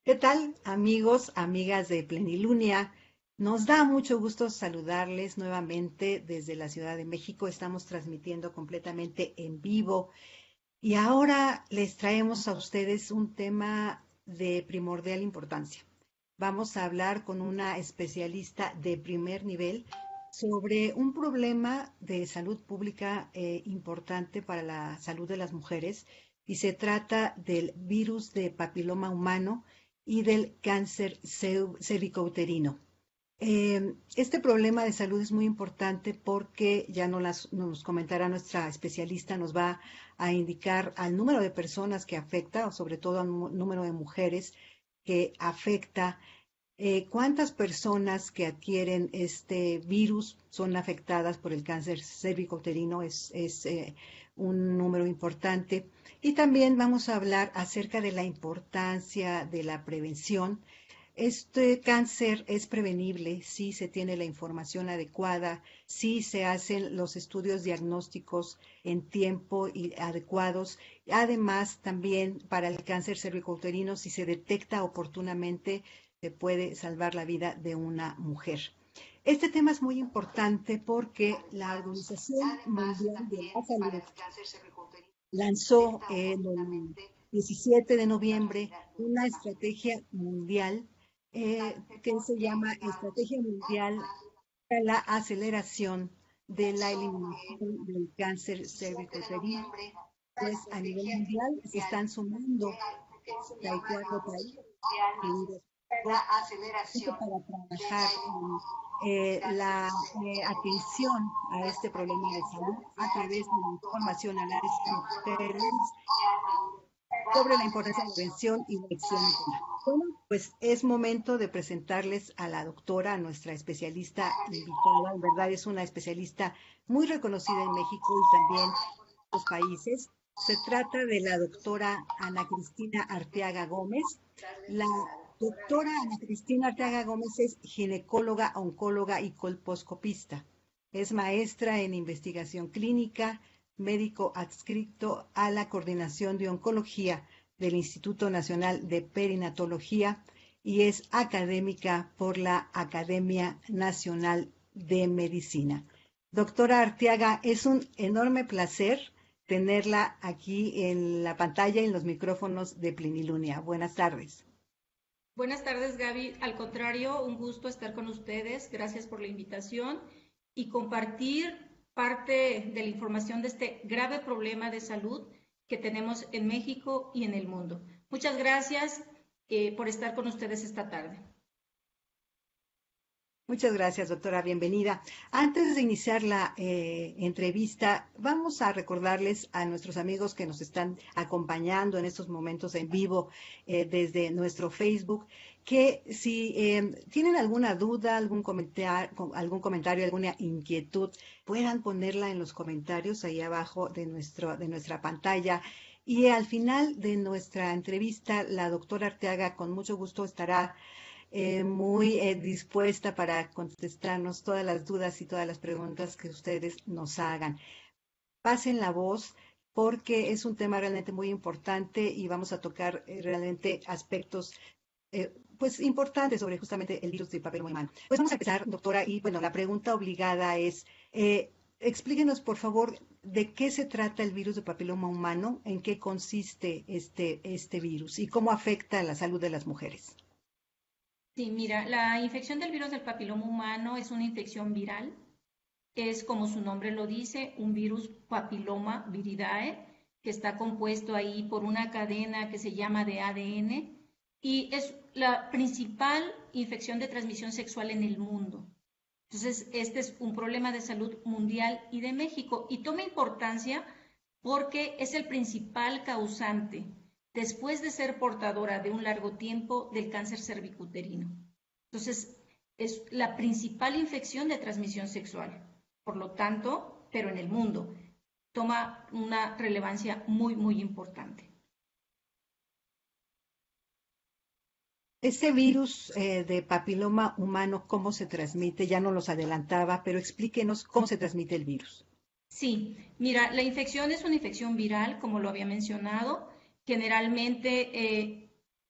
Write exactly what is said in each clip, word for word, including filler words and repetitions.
¿Qué tal, amigos, amigas de Plenilunia? Nos da mucho gusto saludarles nuevamente desde la Ciudad de México. Estamos transmitiendo completamente en vivo y ahora les traemos a ustedes un tema de primordial importancia. Vamos a hablar con una especialista de primer nivel sobre un problema de salud pública eh, importante para la salud de las mujeres y se trata del virus de papiloma humano y del cáncer cervicouterino. Eh, este problema de salud es muy importante porque ya nos, las, nos comentará nuestra especialista, nos va a indicar al número de personas que afecta, o sobre todo al número de mujeres que afecta. Eh, ¿cuántas personas que adquieren este virus son afectadas por el cáncer cervicouterino? Es, es eh, un número importante. Y también vamos a hablar acerca de la importancia de la prevención. Este cáncer es prevenible si se tiene la información adecuada, si se hacen los estudios diagnósticos en tiempo y adecuados. Además, también para el cáncer cervicouterino, si se detecta oportunamente, se puede salvar la vida de una mujer. Este tema es muy importante porque la Organización Mundial de la Salud lanzó en el diecisiete de noviembre una estrategia mundial eh, que se llama Estrategia Mundial para la Aceleración de la Eliminación del Cáncer Cervicouterino. Pues a nivel mundial se están sumando treinta y cuatro países para trabajar en eh, la eh, atención a este problema de salud a través de la información a las mujeres sobre la importancia de la prevención y la acción integral. Bueno, pues es momento de presentarles a la doctora, a nuestra especialista invitada. En verdad es una especialista muy reconocida en México y también en otros países. Se trata de la doctora Ana Cristina Arteaga Gómez. La doctora Ana Cristina Arteaga Gómez es ginecóloga, oncóloga y colposcopista. Es maestra en investigación clínica, médico adscrito a la Coordinación de Oncología del Instituto Nacional de Perinatología y es académica por la Academia Nacional de Medicina. Doctora Arteaga, es un enorme placer tenerla aquí en la pantalla y en los micrófonos de Plenilunia. Buenas tardes. Buenas tardes, Gaby. Al contrario, un gusto estar con ustedes. Gracias por la invitación y compartir parte de la información de este grave problema de salud que tenemos en México y en el mundo. Muchas gracias eh, por estar con ustedes esta tarde. Muchas gracias, doctora. Bienvenida. Antes de iniciar la eh, entrevista, vamos a recordarles a nuestros amigos que nos están acompañando en estos momentos en vivo eh, desde nuestro Facebook, que si eh, tienen alguna duda, algún comentario, algún comentario, alguna inquietud, puedan ponerla en los comentarios ahí abajo de, nuestro, de nuestra pantalla. Y al final de nuestra entrevista, la doctora Arteaga con mucho gusto estará eh, muy eh, dispuesta para contestarnos todas las dudas y todas las preguntas que ustedes nos hagan. Pasen la voz porque es un tema realmente muy importante y vamos a tocar eh, realmente aspectos eh, pues importantes sobre justamente el virus del papiloma humano. Pues vamos a empezar, doctora, y bueno, la pregunta obligada es, eh, explíquenos por favor de qué se trata el virus del papiloma humano, en qué consiste este, este virus y cómo afecta a la salud de las mujeres. Sí, mira, la infección del virus del papiloma humano es una infección viral. Es, como su nombre lo dice, un virus papiloma viridae, que está compuesto ahí por una cadena que se llama de A D N y es la principal infección de transmisión sexual en el mundo. Entonces, este es un problema de salud mundial y de México y toma importancia porque es el principal causante, después de ser portadora de un largo tiempo, del cáncer cervicuterino. Entonces, es la principal infección de transmisión sexual. Por lo tanto, pero en el mundo, toma una relevancia muy, muy importante. Este virus eh, de papiloma humano, ¿cómo se transmite? Ya no los adelantaba, pero explíquenos cómo se transmite el virus. Sí, mira, la infección es una infección viral, como lo había mencionado. Generalmente eh,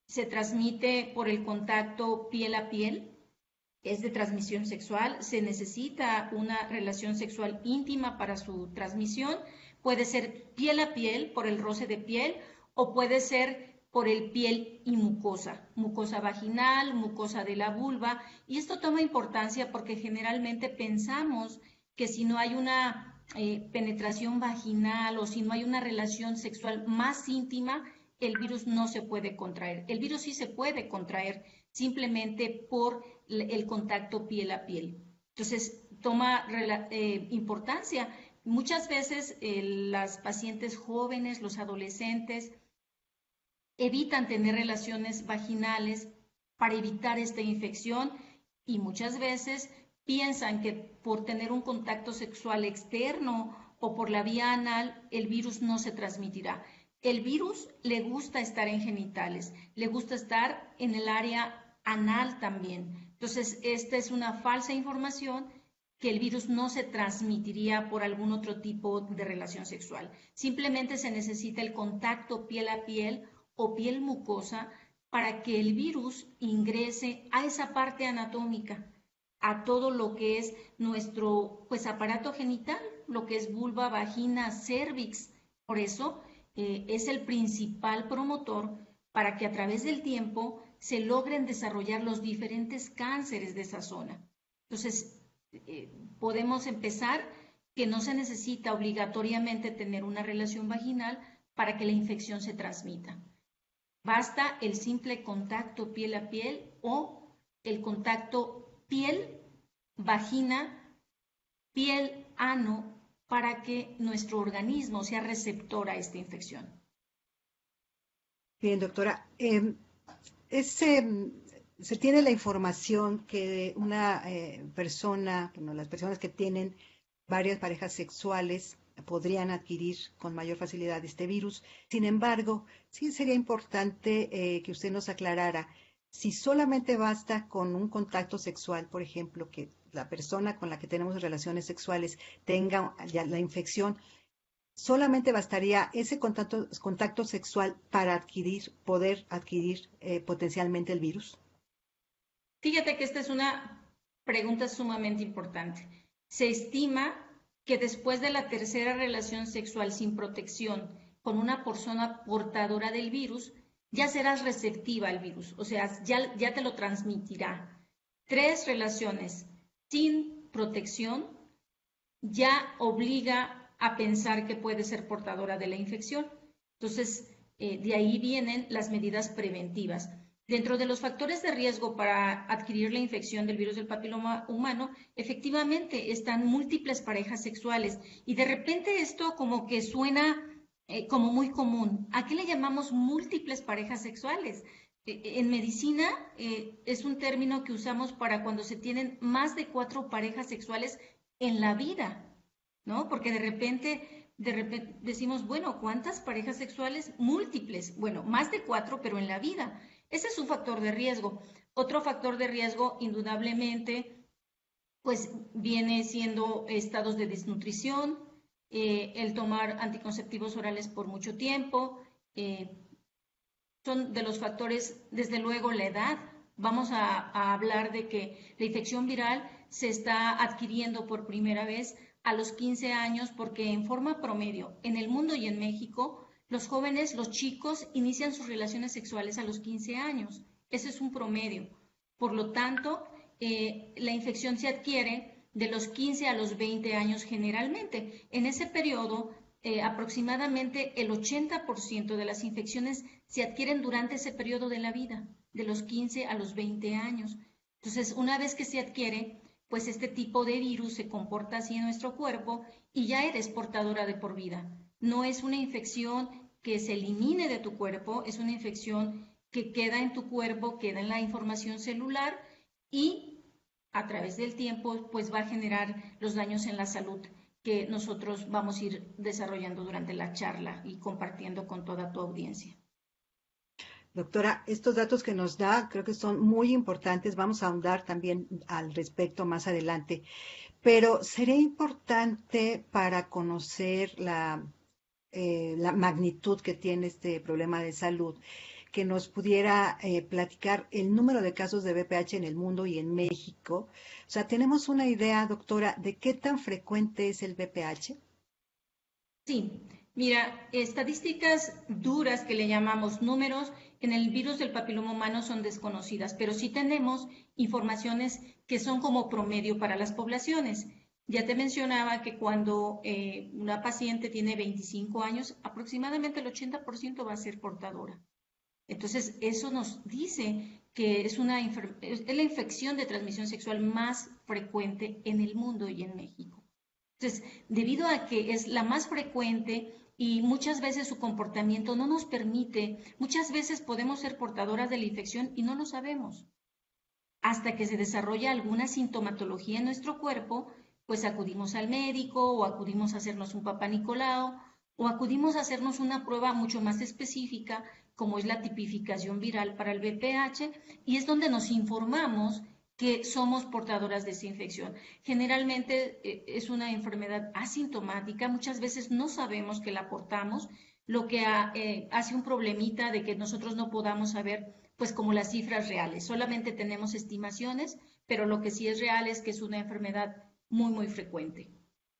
se transmite por el contacto piel a piel, es de transmisión sexual, se necesita una relación sexual íntima para su transmisión, puede ser piel a piel por el roce de piel o puede ser por el piel y mucosa, mucosa vaginal, mucosa de la vulva, y esto toma importancia porque generalmente pensamos que si no hay una eh, penetración vaginal o si no hay una relación sexual más íntima, el virus no se puede contraer. El virus sí se puede contraer simplemente por el contacto piel a piel. Entonces, toma eh, importancia. Muchas veces eh, las pacientes jóvenes, los adolescentes, evitan tener relaciones vaginales para evitar esta infección y muchas veces piensan que por tener un contacto sexual externo o por la vía anal, el virus no se transmitirá. El virus le gusta estar en genitales, le gusta estar en el área anal también. Entonces, esta es una falsa información que el virus no se transmitiría por algún otro tipo de relación sexual. Simplemente se necesita el contacto piel a piel o piel mucosa para que el virus ingrese a esa parte anatómica, a todo lo que es nuestro pues, aparato genital, lo que es vulva, vagina, cervix. Por eso eh, es el principal promotor para que a través del tiempo se logren desarrollar los diferentes cánceres de esa zona. Entonces, eh, podemos empezar que no se necesita obligatoriamente tener una relación vaginal para que la infección se transmita. Basta el simple contacto piel a piel o el contacto piel, vagina, piel, ano, para que nuestro organismo sea receptor a esta infección. Bien, doctora. Eh, ese, se tiene la información que una eh, persona, bueno, las personas que tienen varias parejas sexuales podrían adquirir con mayor facilidad este virus. Sin embargo, sí sería importante eh, que usted nos aclarara si solamente basta con un contacto sexual, por ejemplo, que la persona con la que tenemos relaciones sexuales tenga ya la infección, solamente bastaría ese contacto, contacto sexual para adquirir, poder adquirir eh, potencialmente el virus. Fíjate que esta es una pregunta sumamente importante. Se estima que después de la tercera relación sexual sin protección con una persona portadora del virus, ya serás receptiva al virus, o sea, ya, ya te lo transmitirá. Tres relaciones sin protección ya obliga a pensar que puede ser portadora de la infección. Entonces, eh, de ahí vienen las medidas preventivas. Dentro de los factores de riesgo para adquirir la infección del virus del papiloma humano, efectivamente están múltiples parejas sexuales y de repente esto como que suena eh, como muy común. ¿A qué le llamamos múltiples parejas sexuales? Eh, en medicina eh, es un término que usamos para cuando se tienen más de cuatro parejas sexuales en la vida, ¿no? Porque de repente, de repente decimos, bueno, ¿cuántas parejas sexuales? Múltiples. Bueno, más de cuatro, pero en la vida. Ese es un factor de riesgo. Otro factor de riesgo, indudablemente, pues viene siendo estados de desnutrición, eh, el tomar anticonceptivos orales por mucho tiempo, eh, son de los factores, desde luego, la edad. Vamos a, a hablar de que la infección viral se está adquiriendo por primera vez a los quince años porque en forma promedio en el mundo y en México los jóvenes, los chicos, inician sus relaciones sexuales a los quince años. Ese es un promedio. Por lo tanto, eh, la infección se adquiere de los quince a los veinte años generalmente. En ese periodo, eh, aproximadamente el ochenta por ciento de las infecciones se adquieren durante ese periodo de la vida, de los quince a los veinte años. Entonces, una vez que se adquiere, pues este tipo de virus se comporta así en nuestro cuerpo y ya eres portadora de por vida. No es una infección que se elimine de tu cuerpo, es una infección que queda en tu cuerpo, queda en la información celular y a través del tiempo pues va a generar los daños en la salud que nosotros vamos a ir desarrollando durante la charla y compartiendo con toda tu audiencia. Doctora, estos datos que nos da creo que son muy importantes. Vamos a ahondar también al respecto más adelante. Pero sería importante para conocer la, eh, la magnitud que tiene este problema de salud, que nos pudiera eh, platicar el número de casos de V P H en el mundo y en México. O sea, ¿tenemos una idea, doctora, de qué tan frecuente es el V P H? Sí, mira, estadísticas duras que le llamamos números en el virus del papiloma humano son desconocidas, pero sí tenemos informaciones que son como promedio para las poblaciones. Ya te mencionaba que cuando eh, una paciente tiene veinticinco años, aproximadamente el ochenta por ciento va a ser portadora. Entonces, eso nos dice que es, una, es la infección de transmisión sexual más frecuente en el mundo y en México. Entonces, debido a que es la más frecuente y muchas veces su comportamiento no nos permite, muchas veces podemos ser portadoras de la infección y no lo sabemos. Hasta que se desarrolla alguna sintomatología en nuestro cuerpo, pues acudimos al médico o acudimos a hacernos un papá Nicolau o acudimos a hacernos una prueba mucho más específica como es la tipificación viral para el V P H y es donde nos informamos que somos portadoras de esa infección. Generalmente eh, es una enfermedad asintomática, muchas veces no sabemos que la portamos, lo que ha, eh, hace un problemita de que nosotros no podamos saber pues como las cifras reales. Solamente tenemos estimaciones, pero lo que sí es real es que es una enfermedad muy, muy frecuente.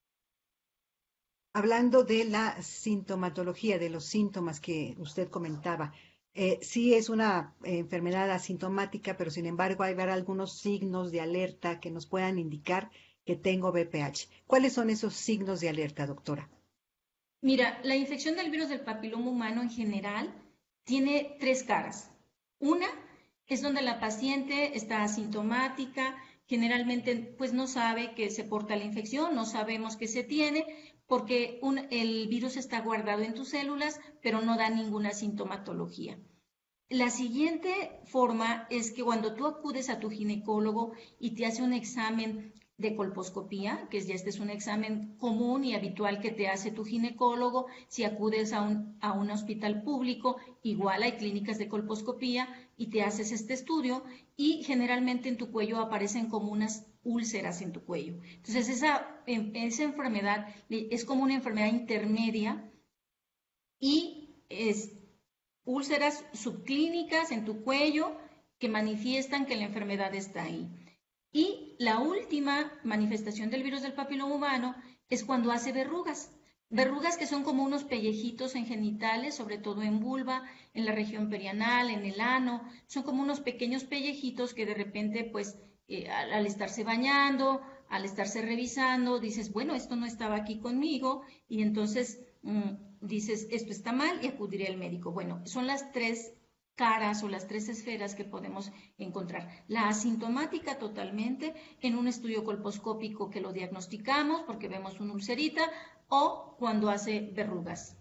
Hablando de la sintomatología, de los síntomas que usted comentaba, eh, sí es una eh, enfermedad asintomática, pero sin embargo hay ver algunos signos de alerta que nos puedan indicar que tengo V P H. ¿Cuáles son esos signos de alerta, doctora? Mira, la infección del virus del papiloma humano en general tiene tres caras. Una es donde la paciente está asintomática, generalmente pues no sabe que se porta la infección, no sabemos que se tiene, porque un, el virus está guardado en tus células, pero no da ninguna sintomatología. La siguiente forma es que cuando tú acudes a tu ginecólogo y te hace un examen de colposcopía, que ya este es un examen común y habitual que te hace tu ginecólogo, si acudes a un, a un hospital público, igual hay clínicas de colposcopía y te haces este estudio y generalmente en tu cuello aparecen como unas úlceras en tu cuello. Entonces esa, esa enfermedad es como una enfermedad intermedia y es úlceras subclínicas en tu cuello que manifiestan que la enfermedad está ahí. Y la última manifestación del virus del papiloma humano es cuando hace verrugas. Verrugas que son como unos pellejitos en genitales, sobre todo en vulva, en la región perianal, en el ano. Son como unos pequeños pellejitos que de repente, pues, eh, al, al estarse bañando, al estarse revisando, dices, bueno, esto no estaba aquí conmigo, y entonces mmm, dices, esto está mal y acudiré al médico. Bueno, son las tres caras o las tres esferas que podemos encontrar. La asintomática totalmente en un estudio colposcópico que lo diagnosticamos porque vemos una ulcerita o cuando hace verrugas.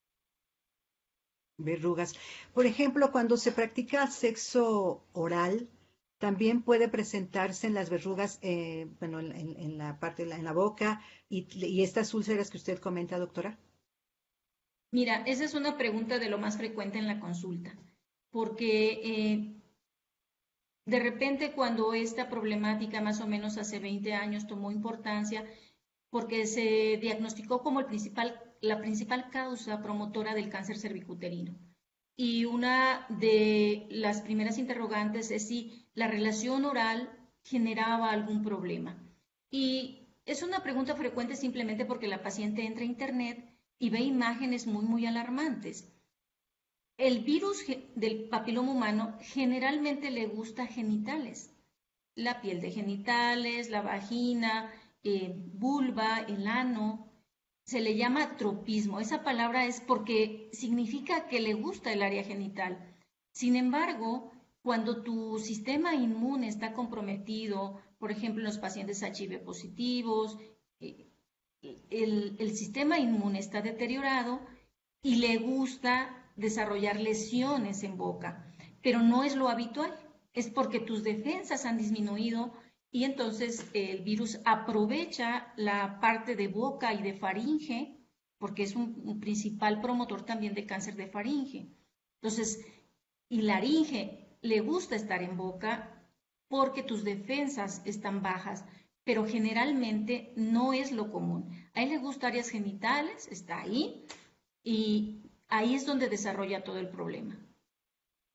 Verrugas. Por ejemplo, cuando se practica sexo oral, también puede presentarse en las verrugas, eh, bueno, en, en, en, la parte, de la, en la boca y, y estas úlceras que usted comenta, doctora. Mira, esa es una pregunta de lo más frecuente en la consulta, porque eh, de repente cuando esta problemática más o menos hace veinte años tomó importancia, porque se diagnosticó como el principal, la principal causa promotora del cáncer cervicuterino. Y una de las primeras interrogantes es si la relación oral generaba algún problema. Y es una pregunta frecuente simplemente porque la paciente entra a internet y ve imágenes muy, muy alarmantes. El virus del papiloma humano generalmente le gusta genitales, la piel de genitales, la vagina, eh, vulva, el ano. Se le llama tropismo. Esa palabra es porque significa que le gusta el área genital. Sin embargo, cuando tu sistema inmune está comprometido, por ejemplo, en los pacientes H I V positivos, eh, el, el sistema inmune está deteriorado y le gusta desarrollar lesiones en boca, pero no es lo habitual, es porque tus defensas han disminuido y entonces el virus aprovecha la parte de boca y de faringe, porque es un, un principal promotor también de cáncer de faringe. Entonces, y laringe le gusta estar en boca porque tus defensas están bajas, pero generalmente no es lo común. A él le gusta áreas genitales, está ahí, y ahí es donde desarrolla todo el problema.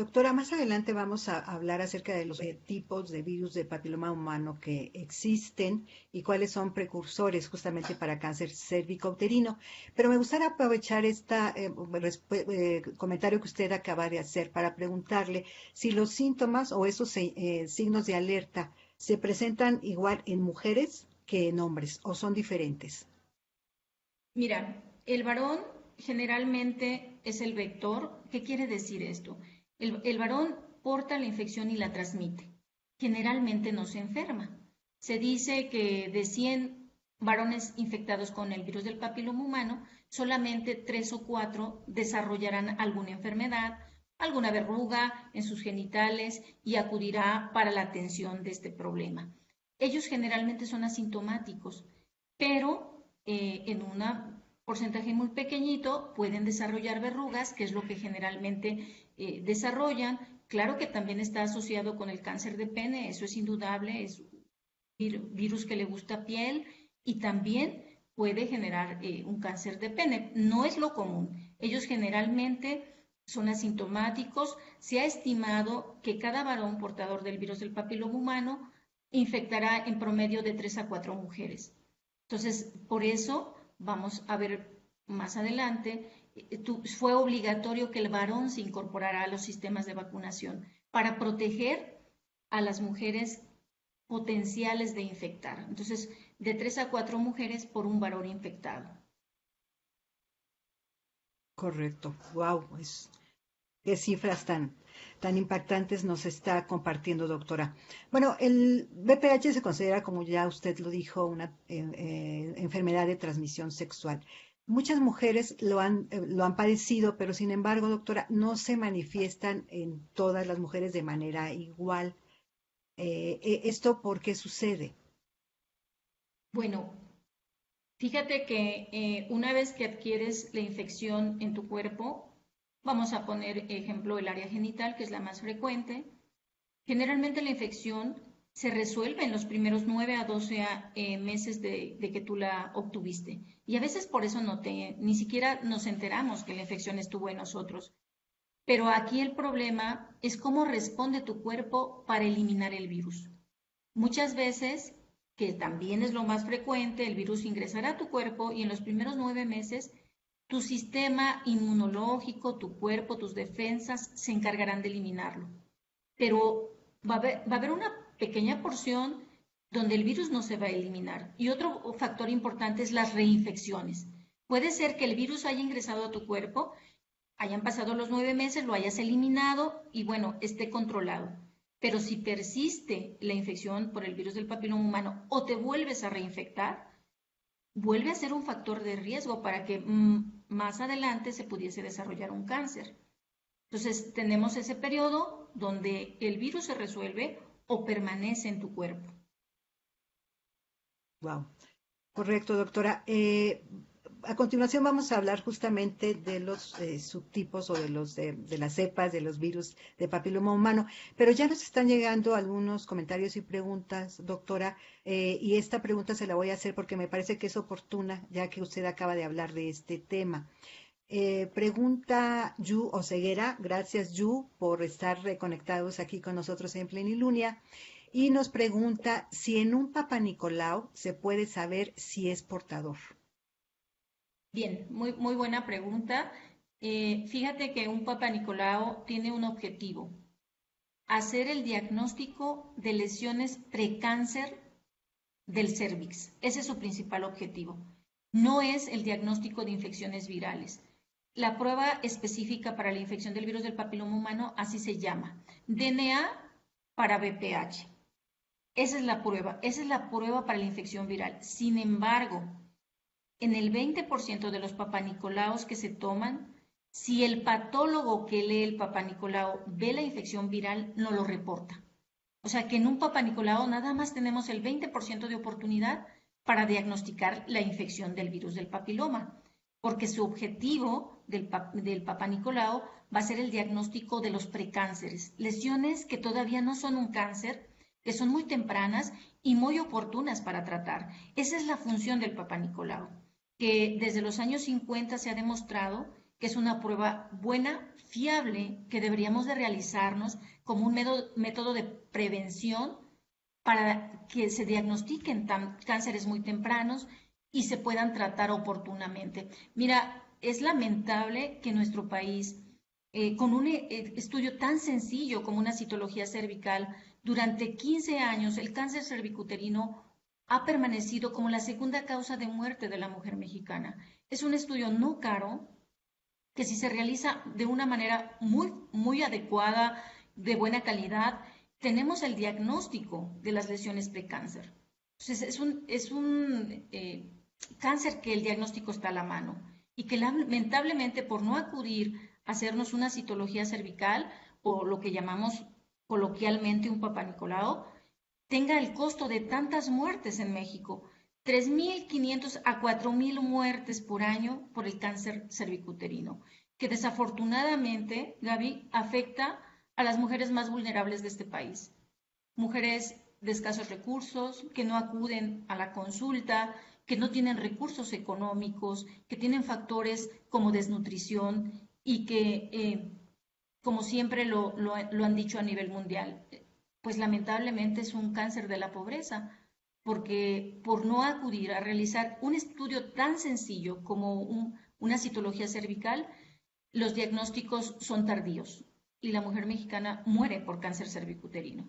Doctora, más adelante vamos a hablar acerca de los eh, tipos de virus de papiloma humano que existen y cuáles son precursores justamente para cáncer cérvico-uterino. Pero me gustaría aprovechar este eh, comentario que usted acaba de hacer para preguntarle si los síntomas o esos eh, signos de alerta se presentan igual en mujeres que en hombres o son diferentes. Mira, el varón generalmente es el vector. ¿Qué quiere decir esto? El, el varón porta la infección y la transmite. Generalmente no se enferma. Se dice que de cien varones infectados con el virus del papiloma humano, solamente tres o cuatro desarrollarán alguna enfermedad, alguna verruga en sus genitales y acudirá para la atención de este problema. Ellos generalmente son asintomáticos, pero eh, en un porcentaje muy pequeñito pueden desarrollar verrugas, que es lo que generalmente eh, desarrollan. Claro que también está asociado con el cáncer de pene, eso es indudable, es un virus que le gusta piel y también puede generar eh, un cáncer de pene. No es lo común. Ellos generalmente son asintomáticos. Se ha estimado que cada varón portador del virus del papiloma humano infectará en promedio de tres a cuatro mujeres. Entonces, por eso vamos a ver más adelante, fue obligatorio que el varón se incorporara a los sistemas de vacunación para proteger a las mujeres potenciales de infectar. Entonces, de tres a cuatro mujeres por un varón infectado. Correcto. Wow, es, qué cifras tan, tan impactantes nos está compartiendo, doctora. Bueno, el V P H se considera, como ya usted lo dijo, una eh, eh, enfermedad de transmisión sexual. Muchas mujeres lo han, eh, lo han padecido, pero sin embargo, doctora, no se manifiestan en todas las mujeres de manera igual. Eh, eh, ¿Esto por qué sucede? Bueno, fíjate que eh, una vez que adquieres la infección en tu cuerpo, vamos a poner ejemplo el área genital, que es la más frecuente. Generalmente la infección se resuelve en los primeros nueve a doce eh, meses de, de, que tú la obtuviste. Y a veces por eso no te, ni siquiera nos enteramos que la infección estuvo en nosotros. Pero aquí el problema es cómo responde tu cuerpo para eliminar el virus. Muchas veces, que también es lo más frecuente, el virus ingresará a tu cuerpo y en los primeros nueve meses tu sistema inmunológico, tu cuerpo, tus defensas se encargarán de eliminarlo. Pero va a haber, va a haber una pequeña porción donde el virus no se va a eliminar. Y otro factor importante es las reinfecciones. Puede ser que el virus haya ingresado a tu cuerpo, hayan pasado los nueve meses, lo hayas eliminado y bueno, esté controlado. Pero si persiste la infección por el virus del papiloma humano o te vuelves a reinfectar, vuelve a ser un factor de riesgo para que mmm, más adelante se pudiese desarrollar un cáncer. Entonces, tenemos ese periodo donde el virus se resuelve o permanece en tu cuerpo. Wow. Correcto, doctora. Eh, a continuación vamos a hablar justamente de los eh, subtipos o de los de, de las cepas de los virus de papiloma humano, pero ya nos están llegando algunos comentarios y preguntas, doctora, eh, y esta pregunta se la voy a hacer porque me parece que es oportuna, ya que usted acaba de hablar de este tema. Eh, pregunta Yu Oseguera, gracias Yu por estar reconectados aquí con nosotros en Plenilunia, y nos pregunta si en un Papa Nicolau se puede saber si es portador. Bien, muy, muy buena pregunta. Eh, fíjate que un Papa Nicolau tiene un objetivo, hacer el diagnóstico de lesiones precáncer del cérvix. Ese es su principal objetivo. No es el diagnóstico de infecciones virales. La prueba específica para la infección del virus del papiloma humano así se llama, D N A para V P H. Esa es la prueba, esa es la prueba para la infección viral. Sin embargo, en el veinte por ciento de los papanicolaos que se toman, si el patólogo que lee el papanicolao ve la infección viral, no lo reporta. O sea que en un papanicolao nada más tenemos el veinte por ciento de oportunidad para diagnosticar la infección del virus del papiloma, porque su objetivo del, del papanicolao va a ser el diagnóstico de los precánceres, lesiones que todavía no son un cáncer, que son muy tempranas y muy oportunas para tratar. Esa es la función del papanicolao, que desde los años cincuenta se ha demostrado que es una prueba buena, fiable, que deberíamos de realizarnos como un método de prevención para que se diagnostiquen cánceres muy tempranos y se puedan tratar oportunamente. Mira, es lamentable que nuestro país, eh, con un eh, estudio tan sencillo como una citología cervical, durante quince años el cáncer cervicuterino ha permanecido como la segunda causa de muerte de la mujer mexicana. Es un estudio no caro, que si se realiza de una manera muy, muy adecuada, de buena calidad, tenemos el diagnóstico de las lesiones precáncer. Entonces, es un, es un eh, cáncer que el diagnóstico está a la mano y que lamentablemente por no acudir a hacernos una citología cervical o lo que llamamos coloquialmente un Papá Nicolau, tenga el costo de tantas muertes en México. tres mil quinientas a cuatro mil muertes por año por el cáncer cervicuterino, que desafortunadamente, Gaby, afecta a las mujeres más vulnerables de este país. Mujeres de escasos recursos, que no acuden a la consulta, que no tienen recursos económicos, que tienen factores como desnutrición y que, eh, como siempre lo, lo, lo han dicho a nivel mundial, pues lamentablemente es un cáncer de la pobreza, porque por no acudir a realizar un estudio tan sencillo como un, una citología cervical, los diagnósticos son tardíos y la mujer mexicana muere por cáncer cervicuterino.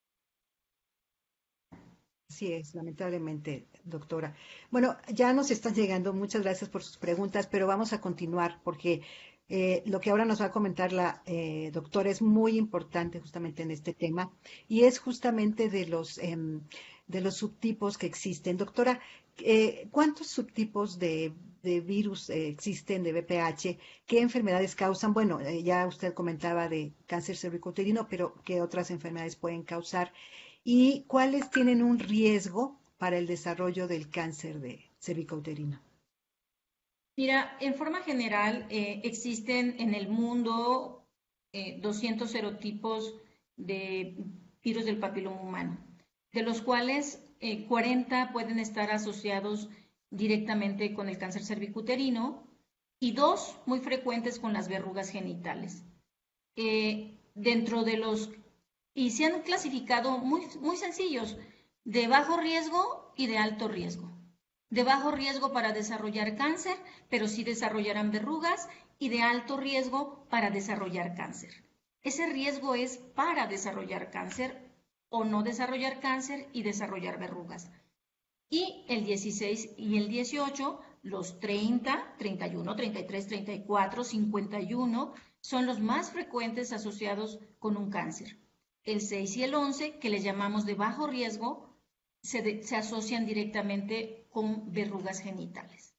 Así es, lamentablemente, doctora. Bueno, ya nos están llegando, muchas gracias por sus preguntas, pero vamos a continuar porque eh, lo que ahora nos va a comentar la eh, doctora es muy importante justamente en este tema y es justamente de los, eh, de los subtipos que existen. Doctora, eh, ¿cuántos subtipos de, de virus eh, existen de V P H? ¿Qué enfermedades causan? Bueno, eh, ya usted comentaba de cáncer cervicuterino, pero ¿qué otras enfermedades pueden causar? ¿Y cuáles tienen un riesgo para el desarrollo del cáncer de cervicouterino? Mira, en forma general eh, existen en el mundo eh, doscientos serotipos de virus del papiloma humano, de los cuales eh, cuarenta pueden estar asociados directamente con el cáncer cervicuterino y dos muy frecuentes con las verrugas genitales. Eh, dentro de los, y se han clasificado muy, muy sencillos, de bajo riesgo y de alto riesgo. De bajo riesgo para desarrollar cáncer, pero sí desarrollarán verrugas, y de alto riesgo para desarrollar cáncer. Ese riesgo es para desarrollar cáncer o no desarrollar cáncer y desarrollar verrugas. Y el dieciséis y el dieciocho, los treinta, treinta y uno, treinta y tres, treinta y cuatro, cincuenta y uno, son los más frecuentes asociados con un cáncer. El seis y el once, que les llamamos de bajo riesgo, se, de, se asocian directamente con verrugas genitales.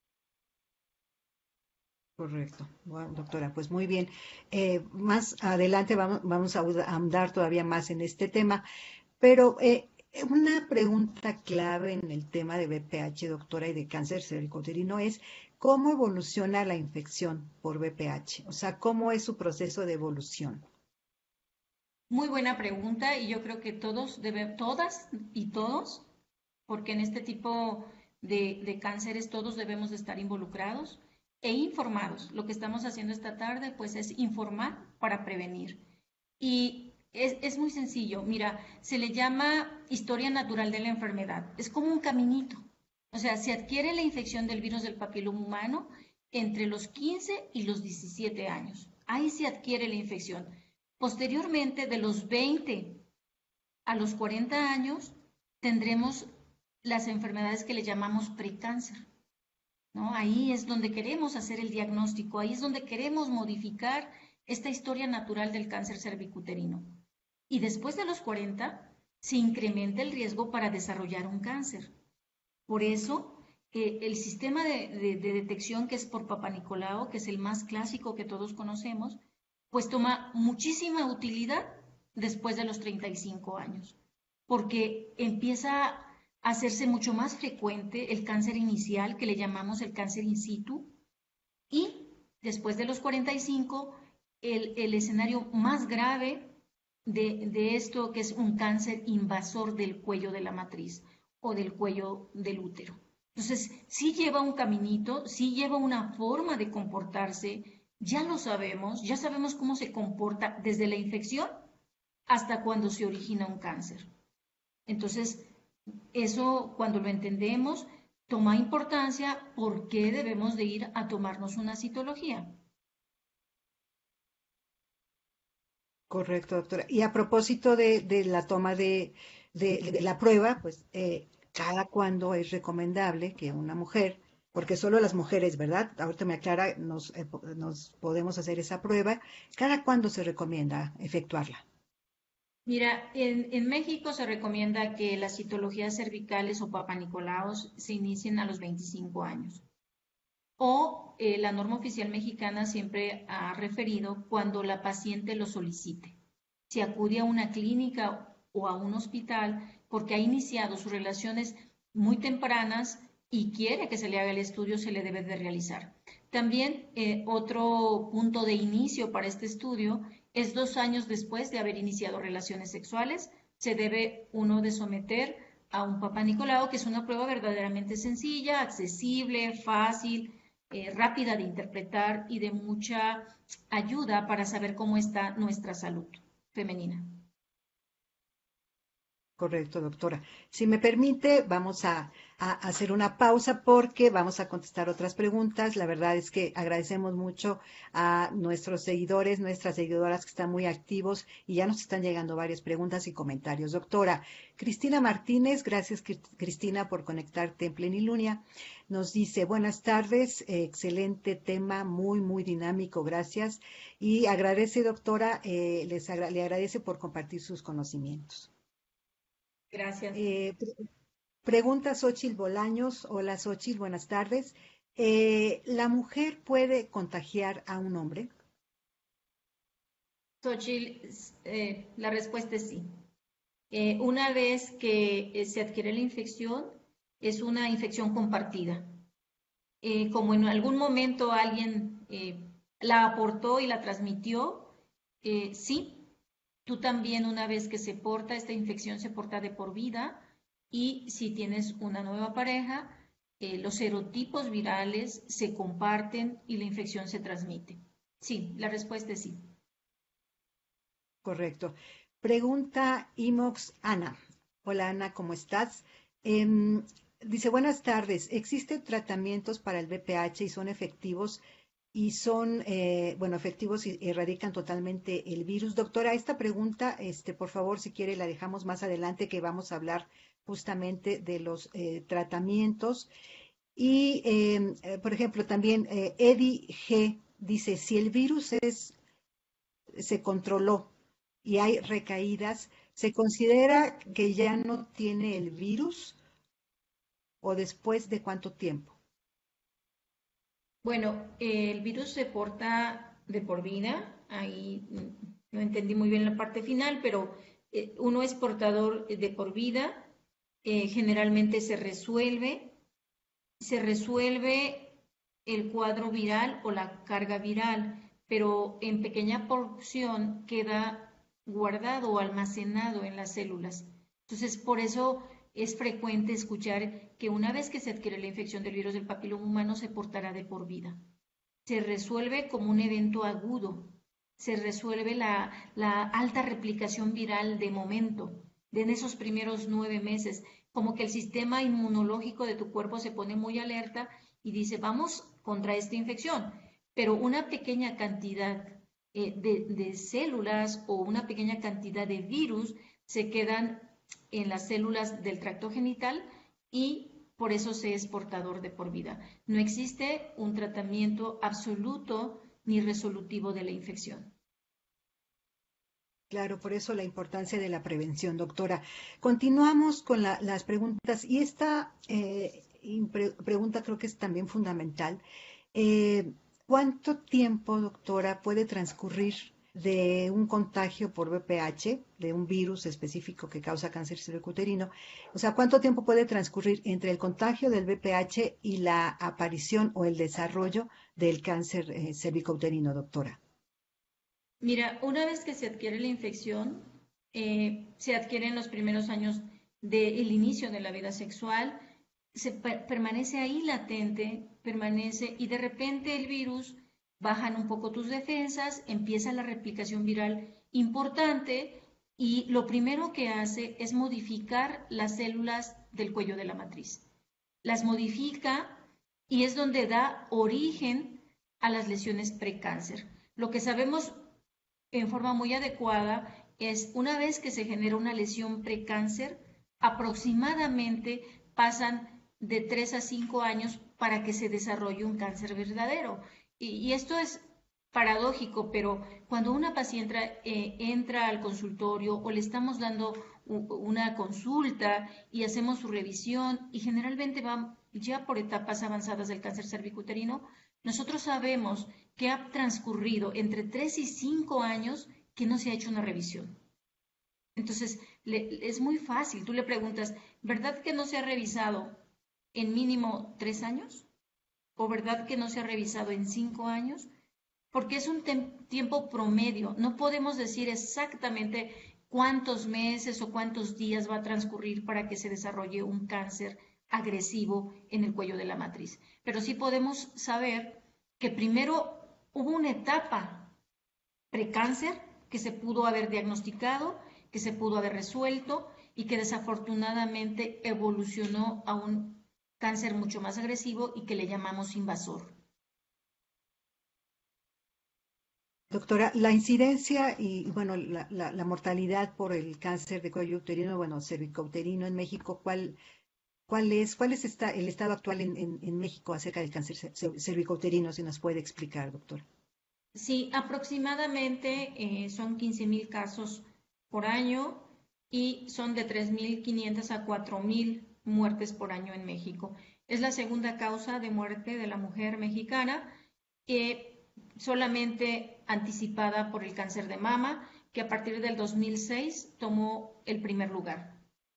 Correcto, bueno, doctora, pues muy bien. Eh, más adelante vamos, vamos a ahondar todavía más en este tema, pero eh, una pregunta clave en el tema de V P H, doctora, y de cáncer cervicuterino es ¿cómo evoluciona la infección por V P H? O sea, ¿cómo es su proceso de evolución? Muy buena pregunta y yo creo que todos deben, todas y todos, porque en este tipo de, de cánceres todos debemos de estar involucrados e informados. Lo que estamos haciendo esta tarde pues es informar para prevenir. Y es, es muy sencillo, mira, se le llama historia natural de la enfermedad, es como un caminito. O sea, se adquiere la infección del virus del papiloma humano entre los quince y los diecisiete años. Ahí se adquiere la infección. Posteriormente, de los veinte a los cuarenta años, tendremos las enfermedades que le llamamos precáncer, ¿no? Ahí es donde queremos hacer el diagnóstico, ahí es donde queremos modificar esta historia natural del cáncer cervicuterino. Y después de los cuarenta, se incrementa el riesgo para desarrollar un cáncer. Por eso, eh, el sistema de, de, de detección que es por Papá Nicolau, que es el más clásico que todos conocemos, pues toma muchísima utilidad después de los treinta y cinco años, porque empieza a hacerse mucho más frecuente el cáncer inicial, que le llamamos el cáncer in situ, y después de los cuarenta y cinco, el, el escenario más grave de, de esto, que es un cáncer invasor del cuello de la matriz o del cuello del útero. Entonces, sí lleva un caminito, sí lleva una forma de comportarse ya lo sabemos, ya sabemos cómo se comporta desde la infección hasta cuando se origina un cáncer. Entonces, eso cuando lo entendemos, toma importancia por qué debemos de ir a tomarnos una citología. Correcto, doctora. Y a propósito de, de la toma de, de- de la prueba, pues eh, cada cuándo es recomendable que una mujer, porque solo las mujeres, ¿verdad? Ahorita me aclara, nos, eh, po- nos podemos hacer esa prueba. ¿Cada cuándo se recomienda efectuarla? Mira, en, en México se recomienda que las citologías cervicales o papanicolaos se inicien a los veinticinco años. O eh, la norma oficial mexicana siempre ha referido cuando la paciente lo solicite. Si acude a una clínica o a un hospital porque ha iniciado sus relaciones muy tempranas y quiere que se le haga el estudio, se le debe de realizar. También eh, otro punto de inicio para este estudio es dos años después de haber iniciado relaciones sexuales. Se debe uno de someter a un Papá Nicolau, que es una prueba verdaderamente sencilla, accesible, fácil, eh, rápida de interpretar y de mucha ayuda para saber cómo está nuestra salud femenina. Correcto, doctora. Si me permite, vamos a, a hacer una pausa porque vamos a contestar otras preguntas. La verdad es que agradecemos mucho a nuestros seguidores, nuestras seguidoras que están muy activos y ya nos están llegando varias preguntas y comentarios. Doctora Cristina Martínez, gracias Cristina por conectarte en Plenilunia. Nos dice, buenas tardes, eh, excelente tema, muy, muy dinámico, gracias. Y agradece, doctora, eh, les agra le agradece por compartir sus conocimientos. Gracias. Eh, pre- pregunta Xochitl Bolaños. Hola Xochitl, buenas tardes. Eh, ¿la mujer puede contagiar a un hombre? Xochitl, eh, la respuesta es sí. Eh, una vez que eh, se adquiere la infección, es una infección compartida. Eh, como en algún momento alguien eh, la aportó y la transmitió, eh, sí, tú también una vez que se porta, esta infección se porta de por vida y si tienes una nueva pareja, eh, los serotipos virales se comparten y la infección se transmite. Sí, la respuesta es sí. Correcto. Pregunta Imox Ana. Hola Ana, ¿cómo estás? Em, dice, buenas tardes. ¿Existen tratamientos para el V P H y son efectivos y son, eh, bueno, efectivos y erradican totalmente el virus? Doctora, esta pregunta, este, por favor, si quiere, la dejamos más adelante que vamos a hablar justamente de los eh, tratamientos. Y, em, eh, por ejemplo, también eh, Eddie G dice, si el virus es, se controló y hay recaídas, ¿se considera que ya no tiene el virus o después de cuánto tiempo? Bueno, eh, el virus se porta de por vida. Ahí mm, no entendí muy bien la parte final, pero eh, uno es portador de por vida. Eh, generalmente se resuelve, se resuelve el cuadro viral o la carga viral, pero en pequeña porción queda guardado o almacenado en las células. Entonces, por eso es frecuente escuchar que una vez que se adquiere la infección del virus del papiloma humano se portará de por vida. Se resuelve como un evento agudo, se resuelve la, la alta replicación viral de momento, de en esos primeros nueve meses, como que el sistema inmunológico de tu cuerpo se pone muy alerta y dice, vamos contra esta infección, pero una pequeña cantidad eh, de, de células o una pequeña cantidad de virus se quedan en las células del tracto genital y por eso se es portador de por vida. No existe un tratamiento absoluto ni resolutivo de la infección. Claro, por eso la importancia de la prevención, doctora. Continuamos con la- las preguntas y esta eh, impre- pregunta creo que es también fundamental. Eh, ¿Cuánto tiempo, doctora, puede transcurrir de un contagio por V P H, de un virus específico que causa cáncer cervicuterino? O sea, ¿cuánto tiempo puede transcurrir entre el contagio del V P H y la aparición o el desarrollo del cáncer eh, cervicouterino, doctora? Mira, una vez que se adquiere la infección, eh, se adquiere en los primeros años del inicio de la vida sexual, se per- permanece ahí latente, permanece y de repente el virus bajan un poco tus defensas, empieza la replicación viral importante y lo primero que hace es modificar las células del cuello de la matriz. Las modifica y es donde da origen a las lesiones precáncer. Lo que sabemos en forma muy adecuada es una vez que se genera una lesión precáncer, aproximadamente pasan de tres a cinco años para que se desarrolle un cáncer verdadero. Y, y esto es paradójico, pero cuando una paciente eh, entra al consultorio o le estamos dando una consulta y hacemos su revisión y generalmente va ya por etapas avanzadas del cáncer cervicuterino, nosotros sabemos que ha transcurrido entre tres y cinco años que no se ha hecho una revisión. Entonces, le, es muy fácil. Tú le preguntas, ¿verdad que no se ha revisado en mínimo tres años? ¿O verdad que no se ha revisado en cinco años? Porque es un tiempo promedio. No podemos decir exactamente cuántos meses o cuántos días va a transcurrir para que se desarrolle un cáncer agresivo en el cuello de la matriz. Pero sí podemos saber que primero hubo una etapa precáncer que se pudo haber diagnosticado, que se pudo haber resuelto y que desafortunadamente evolucionó a un cáncer mucho más agresivo y que le llamamos invasor. Doctora, la incidencia y, bueno, la, la, la mortalidad por el cáncer de cuello uterino, bueno, cervicouterino en México, ¿cuál, cuál es, cuál es esta, el estado actual en, en, en México acerca del cáncer cervicouterino? Si nos puede explicar, doctora. Sí, aproximadamente eh, son quince mil casos por año y son de tres mil quinientas a cuatro mil muertes por año en México. Es la segunda causa de muerte de la mujer mexicana, que solamente anticipada por el cáncer de mama, que a partir del dos mil seis tomó el primer lugar.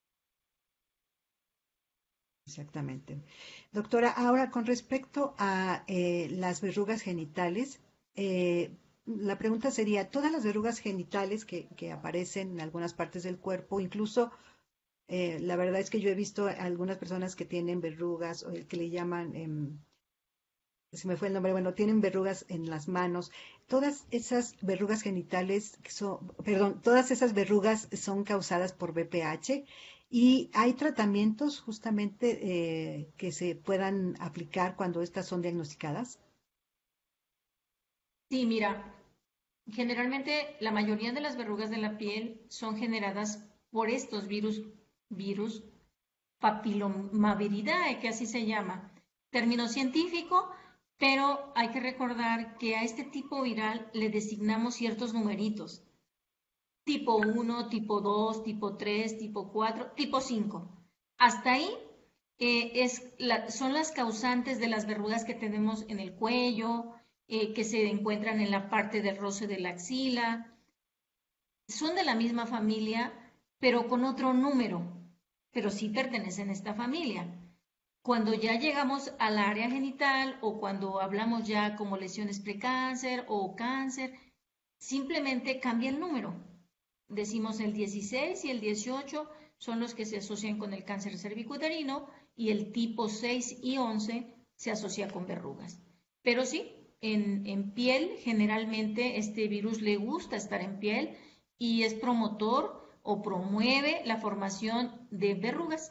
Exactamente. Doctora, ahora con respecto a eh, las verrugas genitales, eh, la pregunta sería, ¿todas las verrugas genitales que, que aparecen en algunas partes del cuerpo, incluso eh, la verdad es que yo he visto a algunas personas que tienen verrugas, o el que le llaman, eh, se me fue el nombre, bueno, tienen verrugas en las manos, todas esas verrugas genitales, son, perdón, todas esas verrugas son causadas por B P H y hay tratamientos justamente eh, que se puedan aplicar cuando estas son diagnosticadas. Sí, mira, generalmente la mayoría de las verrugas de la piel son generadas por estos virus, virus papilomaviridae, que así se llama. Término científico, pero hay que recordar que a este tipo viral le designamos ciertos numeritos. Tipo uno, tipo dos, tipo tres, tipo cuatro, tipo cinco. Hasta ahí eh, es la, son las causantes de las verrugas que tenemos en el cuello, eh, que se encuentran en la parte del roce de la axila. Son de la misma familia, pero con otro número, pero sí pertenecen a esta familia. Cuando ya llegamos al área genital o cuando hablamos ya como lesiones precáncer o cáncer, simplemente cambia el número. Decimos el dieciséis y el dieciocho son los que se asocian con el cáncer cervicuterino y el tipo seis y once se asocia con verrugas. Pero sí, en, en piel generalmente este virus le gusta estar en piel y es promotor o promueve la formación de verrugas.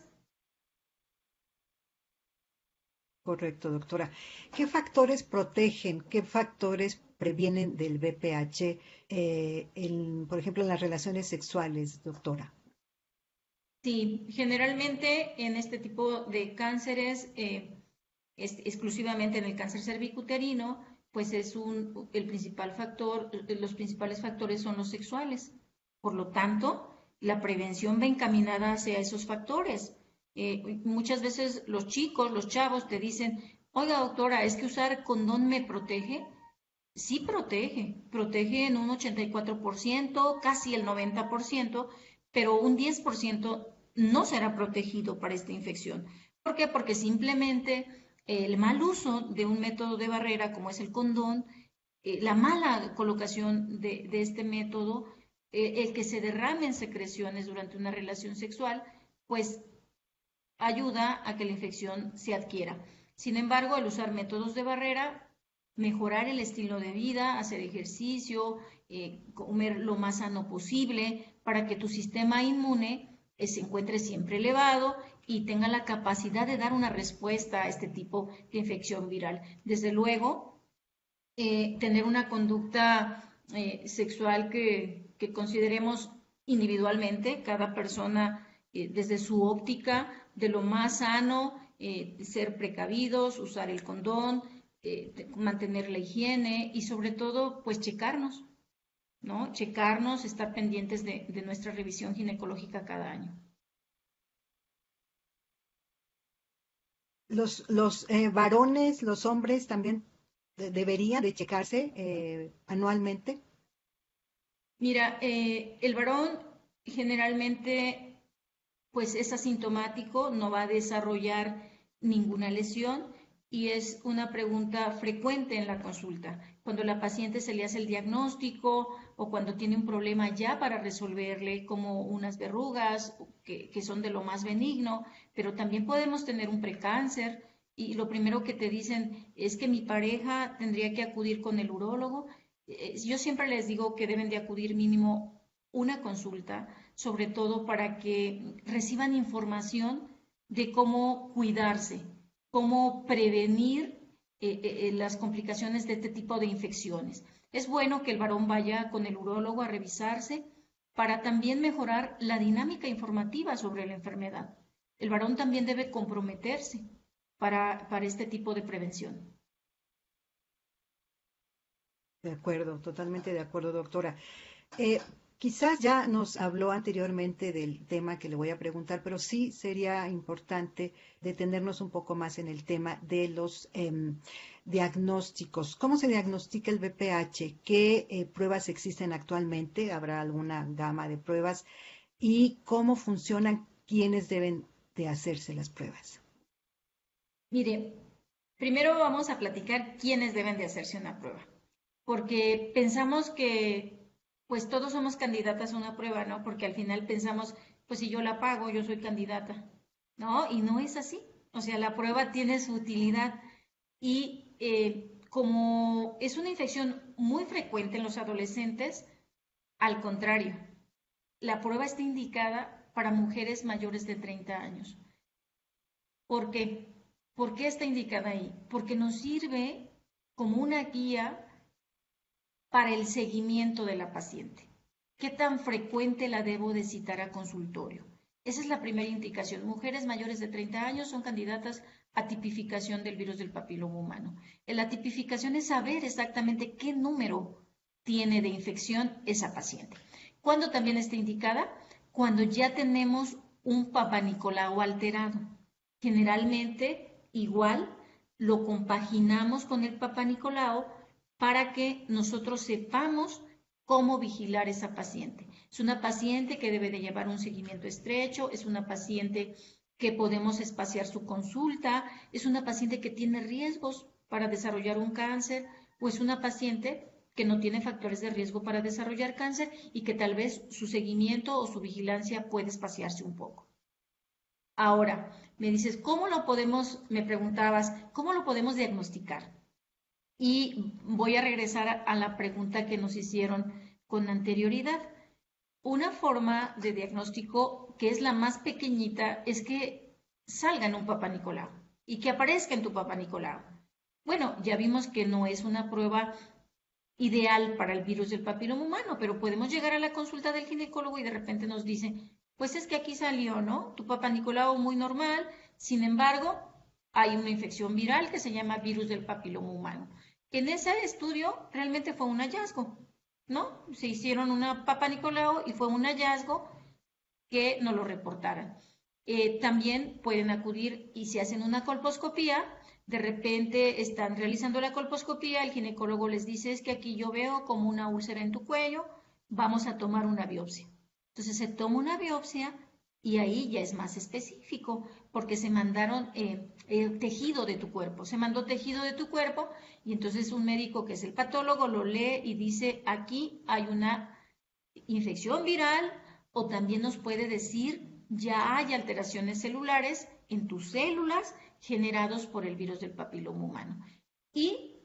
Correcto, doctora. ¿Qué factores protegen, qué factores previenen del B P H, eh, en, por ejemplo, en las relaciones sexuales, doctora? Sí, generalmente en este tipo de cánceres, eh, es, exclusivamente en el cáncer cervicuterino, pues es un, el principal factor, los principales factores son los sexuales. Por lo tanto, la prevención va encaminada hacia esos factores. Eh, muchas veces los chicos, los chavos te dicen, oiga doctora, ¿es que usar condón me protege? Sí protege, protege en un ochenta y cuatro por ciento, casi el noventa por ciento, pero un diez por ciento no será protegido para esta infección. ¿Por qué? Porque simplemente el mal uso de un método de barrera como es el condón, eh, la mala colocación de, de este método, eh, el que se derramen secreciones durante una relación sexual, pues ayuda a que la infección se adquiera. Sin embargo, el usar métodos de barrera mejorar el estilo de vida, hacer ejercicio, eh, comer lo más sano posible para que tu sistema inmune eh, se encuentre siempre elevado y tenga la capacidad de dar una respuesta a este tipo de infección viral. Desde luego, eh, tener una conducta eh, sexual que, que, consideremos individualmente, cada persona eh, desde su óptica de lo más sano, eh, ser precavidos, usar el condón, eh, mantener la higiene y sobre todo pues checarnos, ¿no? Checarnos, estar pendientes de, de nuestra revisión ginecológica cada año. Los, los eh, varones, los hombres también de, deberían de checarse eh, anualmente. Mira, eh, el varón generalmente pues es asintomático, no va a desarrollar ninguna lesión y es una pregunta frecuente en la consulta. Cuando la paciente se le hace el diagnóstico o cuando tiene un problema ya para resolverle, como unas verrugas que, que son de lo más benigno, pero también podemos tener un precáncer y lo primero que te dicen es que mi pareja tendría que acudir con el urólogo. Yo siempre les digo que deben de acudir mínimo una consulta, sobre todo para que reciban información de cómo cuidarse, cómo prevenir eh, eh, las complicaciones de este tipo de infecciones. Es bueno que el varón vaya con el urólogo a revisarse para también mejorar la dinámica informativa sobre la enfermedad. El varón también debe comprometerse para, para este tipo de prevención. De acuerdo, totalmente de acuerdo, doctora. Eh, quizás ya nos habló anteriormente del tema que le voy a preguntar, pero sí sería importante detenernos un poco más en el tema de los eh, diagnósticos. ¿Cómo se diagnostica el V P H? ¿Qué eh, pruebas existen actualmente? ¿Habrá alguna gama de pruebas? ¿Y cómo funcionan? ¿Quiénes deben de hacerse las pruebas? Mire, primero vamos a platicar quiénes deben de hacerse una prueba, porque pensamos que pues todos somos candidatas a una prueba, ¿no? Porque al final pensamos, pues si yo la pago, yo soy candidata, ¿no? Y no es así. O sea, la prueba tiene su utilidad y eh, como es una infección muy frecuente en los adolescentes, al contrario, la prueba está indicada para mujeres mayores de treinta años. ¿Por qué? ¿Por qué está indicada ahí? Porque nos sirve como una guía para el seguimiento de la paciente. ¿Qué tan frecuente la debo de citar a consultorio? Esa es la primera indicación. Mujeres mayores de treinta años son candidatas a tipificación del virus del papiloma humano. La tipificación es saber exactamente qué número tiene de infección esa paciente. ¿Cuándo también está indicada? Cuando ya tenemos un Papá-Nicolau alterado. Generalmente, igual, lo compaginamos con el Papá-Nicolau para que nosotros sepamos cómo vigilar esa paciente. Es una paciente que debe de llevar un seguimiento estrecho, es una paciente que podemos espaciar su consulta, es una paciente que tiene riesgos para desarrollar un cáncer o es una paciente que no tiene factores de riesgo para desarrollar cáncer y que tal vez su seguimiento o su vigilancia puede espaciarse un poco. Ahora, me dices, ¿cómo lo podemos, me preguntabas, ¿cómo lo podemos diagnosticar? Y voy a regresar a la pregunta que nos hicieron con anterioridad. Una forma de diagnóstico que es la más pequeñita es que salga en un Papá-Nicolau y que aparezca en tu Papá-Nicolau. Bueno, ya vimos que no es una prueba ideal para el virus del papiloma humano, pero podemos llegar a la consulta del ginecólogo y de repente nos dice, pues es que aquí salió, ¿no? Tu Papá-Nicolau muy normal, sin embargo, hay una infección viral que se llama virus del papiloma humano. En ese estudio realmente fue un hallazgo, ¿no? Se hicieron una Papá-Nicolau y fue un hallazgo que nos lo reportaran. Eh, también pueden acudir y se hacen una colposcopía, de repente están realizando la colposcopía, el ginecólogo les dice, es que aquí yo veo como una úlcera en tu cuello, vamos a tomar una biopsia. Entonces se toma una biopsia y ahí ya es más específico, porque se mandaron eh, el tejido de tu cuerpo, se mandó tejido de tu cuerpo y entonces un médico que es el patólogo lo lee y dice, aquí hay una infección viral o también nos puede decir, ya hay alteraciones celulares en tus células generados por el virus del papiloma humano. Y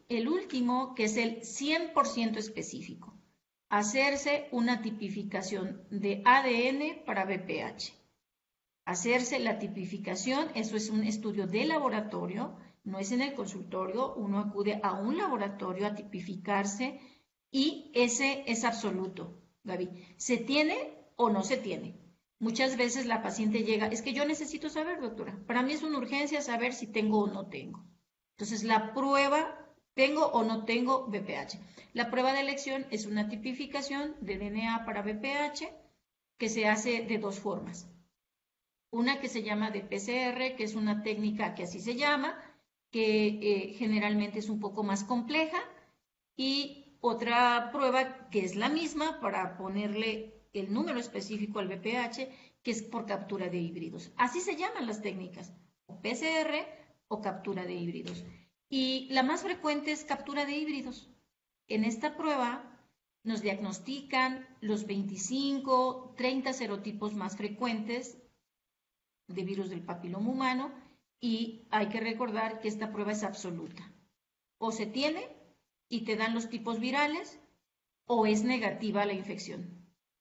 el último, que es el cien por ciento específico, hacerse una tipificación de A D N para B P H. Hacerse la tipificación, eso es un estudio de laboratorio, no es en el consultorio, uno acude a un laboratorio a tipificarse y ese es absoluto, Gaby. ¿Se tiene o no se tiene? Muchas veces la paciente llega, es que yo necesito saber, doctora, para mí es una urgencia saber si tengo o no tengo. Entonces, la prueba, tengo o no tengo B P H. La prueba de elección es una tipificación de D N A para B P H que se hace de dos formas. Una que se llama de P C R, que es una técnica que así se llama, que eh, generalmente es un poco más compleja, y otra prueba que es la misma para ponerle el número específico al B P H, que es por captura de híbridos. Así se llaman las técnicas, o P C R o captura de híbridos. Y la más frecuente es captura de híbridos. En esta prueba nos diagnostican los veinticinco, treinta serotipos más frecuentes de virus del papiloma humano y hay que recordar que esta prueba es absoluta. O se tiene y te dan los tipos virales o es negativa la infección.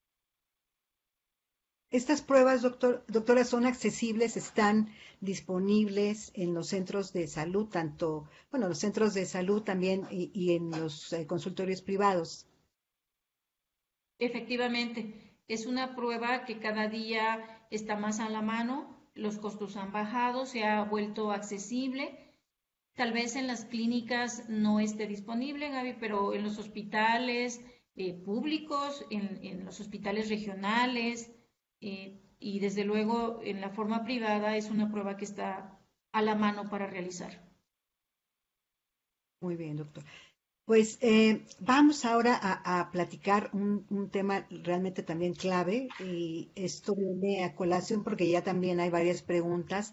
Estas pruebas, doctor, doctora, son accesibles, están disponibles en los centros de salud, tanto, bueno, los centros de salud también y, y en los eh, consultorios privados. Efectivamente, es una prueba que cada día está más a la mano, los costos han bajado, se ha vuelto accesible. Tal vez en las clínicas no esté disponible, Gaby, pero en los hospitales eh, públicos, en, en los hospitales regionales, Eh, y desde luego en la forma privada es una prueba que está a la mano para realizar. Muy bien, doctor. Pues eh, vamos ahora a, a platicar un, un tema realmente también clave y esto viene a colación porque ya también hay varias preguntas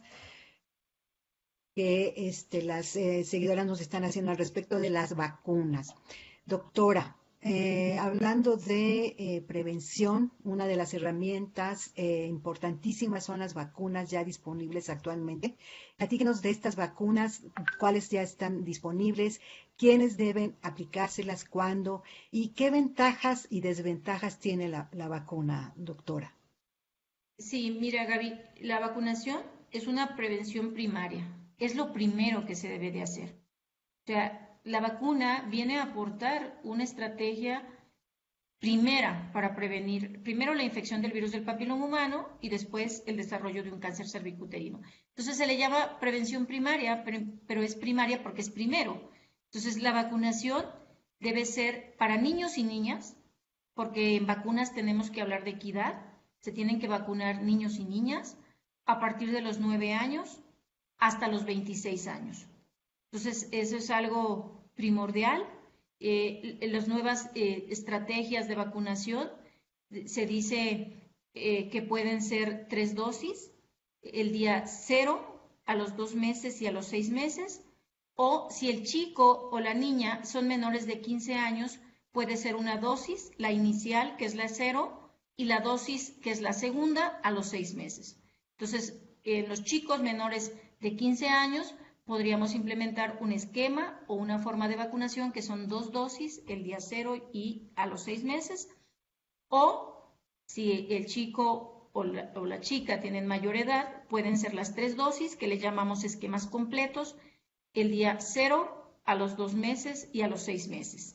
que este, las eh, seguidoras nos están haciendo al respecto de las vacunas. Doctora, eh, hablando de eh, prevención, una de las herramientas eh, importantísimas son las vacunas ya disponibles actualmente. Platíquenos de estas vacunas, cuáles ya están disponibles, quiénes deben aplicárselas, cuándo y qué ventajas y desventajas tiene la, la vacuna, doctora. Sí, mira, Gaby, la vacunación es una prevención primaria. Es lo primero que se debe de hacer. O sea, la vacuna viene a aportar una estrategia primera para prevenir, primero la infección del virus del papiloma humano y después el desarrollo de un cáncer cervicuterino. Entonces se le llama prevención primaria, pero, pero es primaria porque es primero. Entonces la vacunación debe ser para niños y niñas, porque en vacunas tenemos que hablar de equidad, se tienen que vacunar niños y niñas a partir de los nueve años hasta los veintiséis años. Entonces, eso es algo primordial. Eh, las nuevas eh, estrategias de vacunación, se dice eh, que pueden ser tres dosis, el día cero, a los dos meses y a los seis meses, o si el chico o la niña son menores de quince años, puede ser una dosis, la inicial, que es la cero, y la dosis, que es la segunda, a los seis meses. Entonces, en eh, los chicos menores de quince años, podríamos implementar un esquema o una forma de vacunación que son dos dosis, el día cero y a los seis meses, o si el chico o la, o la chica tienen mayor edad, pueden ser las tres dosis, que le llamamos esquemas completos, el día cero, a los dos meses y a los seis meses.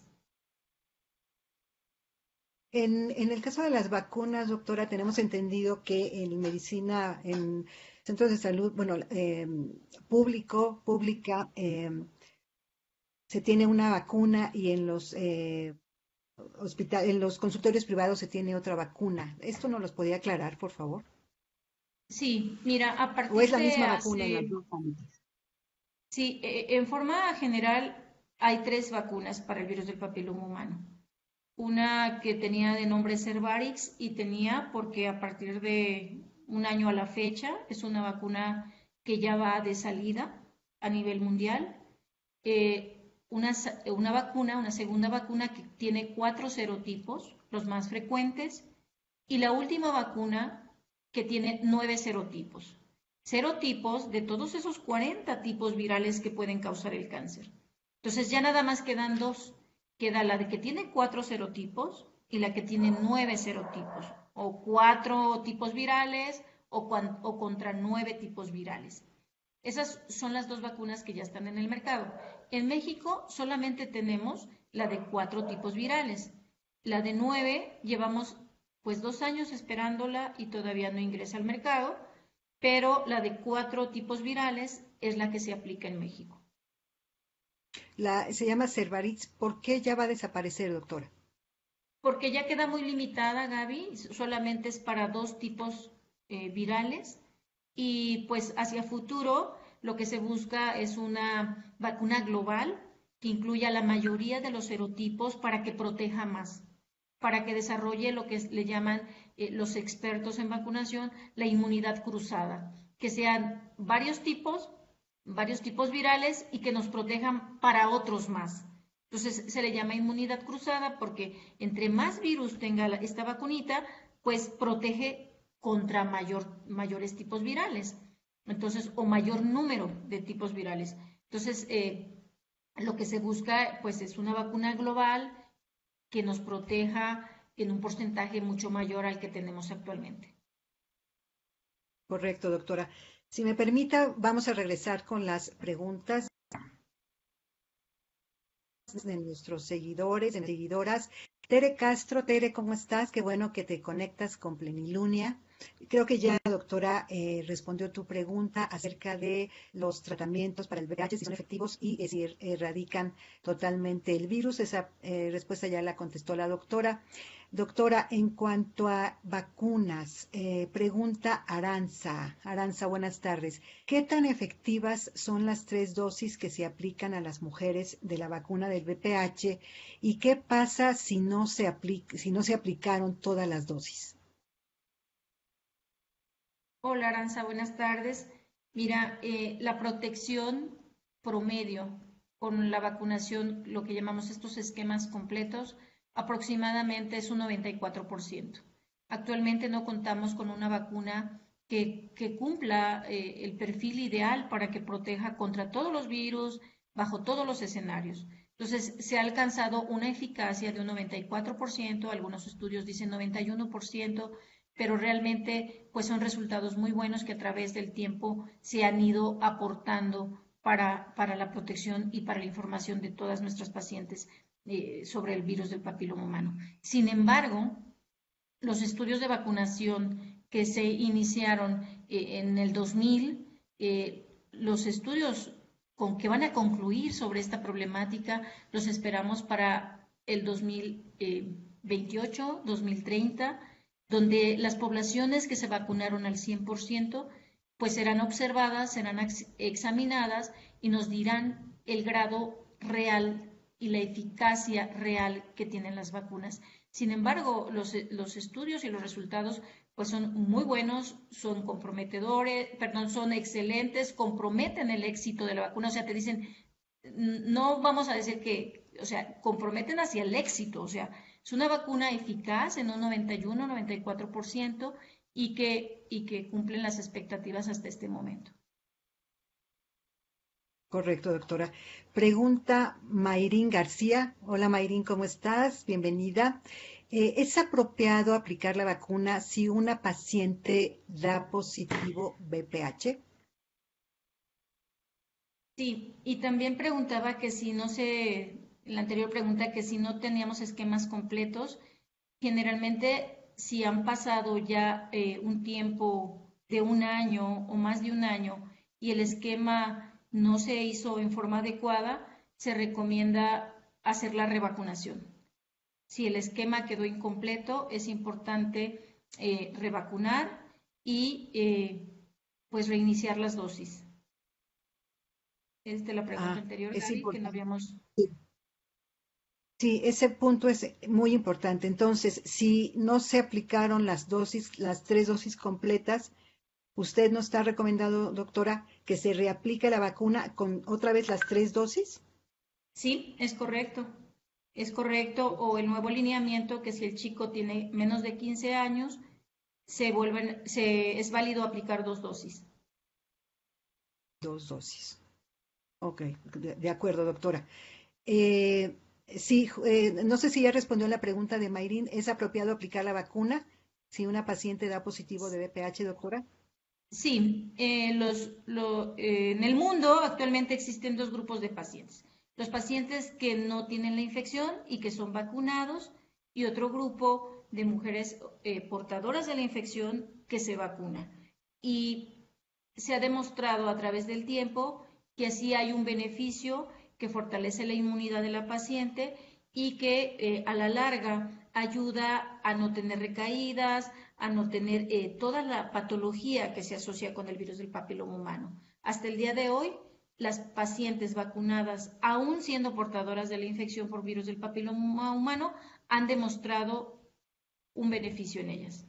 En, en el caso de las vacunas, doctora, tenemos entendido que en medicina, en centros de salud, bueno, eh, público, pública, eh, se tiene una vacuna y en los eh, hospital, en los consultorios privados se tiene otra vacuna. ¿Esto nos los podría aclarar, por favor? Sí, mira, a partir ¿O es la de misma hace... vacuna en las dos ámbitos? Sí, eh, en forma general hay tres vacunas para el virus del papiloma humano. Una que tenía de nombre Cervarix y tenía porque a partir de un año a la fecha es una vacuna que ya va de salida a nivel mundial. Eh, una, una vacuna, una segunda vacuna que tiene cuatro serotipos, los más frecuentes, y la última vacuna que tiene nueve serotipos. Serotipos de todos esos cuarenta tipos virales que pueden causar el cáncer. Entonces ya nada más quedan dos. Queda la de que tiene cuatro serotipos y la que tiene nueve serotipos, o cuatro tipos virales o, cuan, o contra nueve tipos virales. Esas son las dos vacunas que ya están en el mercado. En México solamente tenemos la de cuatro tipos virales. La de nueve llevamos pues dos años esperándola y todavía no ingresa al mercado, pero la de cuatro tipos virales es la que se aplica en México. La, se llama Cervarix. ¿Por qué ya va a desaparecer, doctora? Porque ya queda muy limitada, Gaby, solamente es para dos tipos eh, virales y pues hacia futuro lo que se busca es una vacuna global que incluya la mayoría de los serotipos para que proteja más, para que desarrolle lo que le llaman eh, los expertos en vacunación la inmunidad cruzada, que sean varios tipos, varios tipos virales y que nos protejan para otros más. Entonces se le llama inmunidad cruzada porque entre más virus tenga esta vacunita, pues protege contra mayor, mayores tipos virales. Entonces, o mayor número de tipos virales. Entonces, eh, lo que se busca, pues, es una vacuna global que nos proteja en un porcentaje mucho mayor al que tenemos actualmente. Correcto, doctora. Si me permita, vamos a regresar con las preguntas de nuestros seguidores, de seguidoras. Tere Castro, Tere, ¿cómo estás? Qué bueno que te conectas con Plenilunia. Creo que ya la doctora eh, respondió tu pregunta acerca de los tratamientos para el V I H, si son efectivos y eh, si er, erradican totalmente el virus. Esa eh, respuesta ya la contestó la doctora. Doctora, en cuanto a vacunas, eh, pregunta Aranza. Aranza, buenas tardes. ¿Qué tan efectivas son las tres dosis que se aplican a las mujeres de la vacuna del V P H? ¿Y qué pasa si no se, aplica, si no se aplicaron todas las dosis? Hola Aranza, buenas tardes. Mira, eh, la protección promedio con la vacunación, lo que llamamos estos esquemas completos, aproximadamente es un noventa y cuatro por ciento. Actualmente no contamos con una vacuna que, que cumpla eh, el perfil ideal para que proteja contra todos los virus, bajo todos los escenarios. Entonces, se ha alcanzado una eficacia de un noventa y cuatro por ciento, algunos estudios dicen noventa y uno por ciento, pero realmente pues son resultados muy buenos que a través del tiempo se han ido aportando para, para la protección y para la información de todas nuestras pacientes eh, sobre el virus del papiloma humano. Sin embargo, los estudios de vacunación que se iniciaron eh, en el dos mil, eh, los estudios con que van a concluir sobre esta problemática los esperamos para el dos mil veintiocho, dos mil treinta, donde las poblaciones que se vacunaron al cien por ciento, pues serán observadas, serán examinadas y nos dirán el grado real y la eficacia real que tienen las vacunas. Sin embargo, los, los estudios y los resultados pues son muy buenos, son comprometedores, perdón, son excelentes, comprometen el éxito de la vacuna, o sea, te dicen, no vamos a decir que, o sea, comprometen hacia el éxito, o sea, es una vacuna eficaz en un noventa y uno, noventa y cuatro por ciento y que, y que cumplen las expectativas hasta este momento. Correcto, doctora. Pregunta Mayrín García. Hola Mayrín, ¿cómo estás? Bienvenida. Eh, ¿Es apropiado aplicar la vacuna si una paciente da positivo V P H? Sí, y también preguntaba que si no se, la anterior pregunta, que si no teníamos esquemas completos, generalmente si han pasado ya eh, un tiempo de un año o más de un año y el esquema no se hizo en forma adecuada, se recomienda hacer la revacunación. Si el esquema quedó incompleto, es importante eh, revacunar y eh, pues reiniciar las dosis. Esta es la pregunta Ah, anterior, es Gaby, que no importante. habíamos. Sí, ese punto es muy importante. Entonces, si no se aplicaron las dosis, las tres dosis completas, ¿usted nos está recomendando, doctora, que se reaplique la vacuna con otra vez las tres dosis? Sí, es correcto. Es correcto. O el nuevo lineamiento que si el chico tiene menos de quince años, se vuelven, se, es válido aplicar dos dosis. Dos dosis. Ok, de, de acuerdo, doctora. Eh, sí, eh, no sé si ya respondió la pregunta de Mayrin. ¿Es apropiado aplicar la vacuna si una paciente da positivo de V P H, doctora? Sí, eh, los, lo- eh, en el mundo actualmente existen dos grupos de pacientes. Los pacientes que no tienen la infección y que son vacunados y otro grupo de mujeres eh, portadoras de la infección que se vacunan. Y se ha demostrado a través del tiempo que así hay un beneficio que fortalece la inmunidad de la paciente y que eh, a la larga ayuda a no tener recaídas, a no tener eh, toda la patología que se asocia con el virus del papiloma humano. Hasta el día de hoy, las pacientes vacunadas, aún siendo portadoras de la infección por virus del papiloma humano, han demostrado un beneficio en ellas.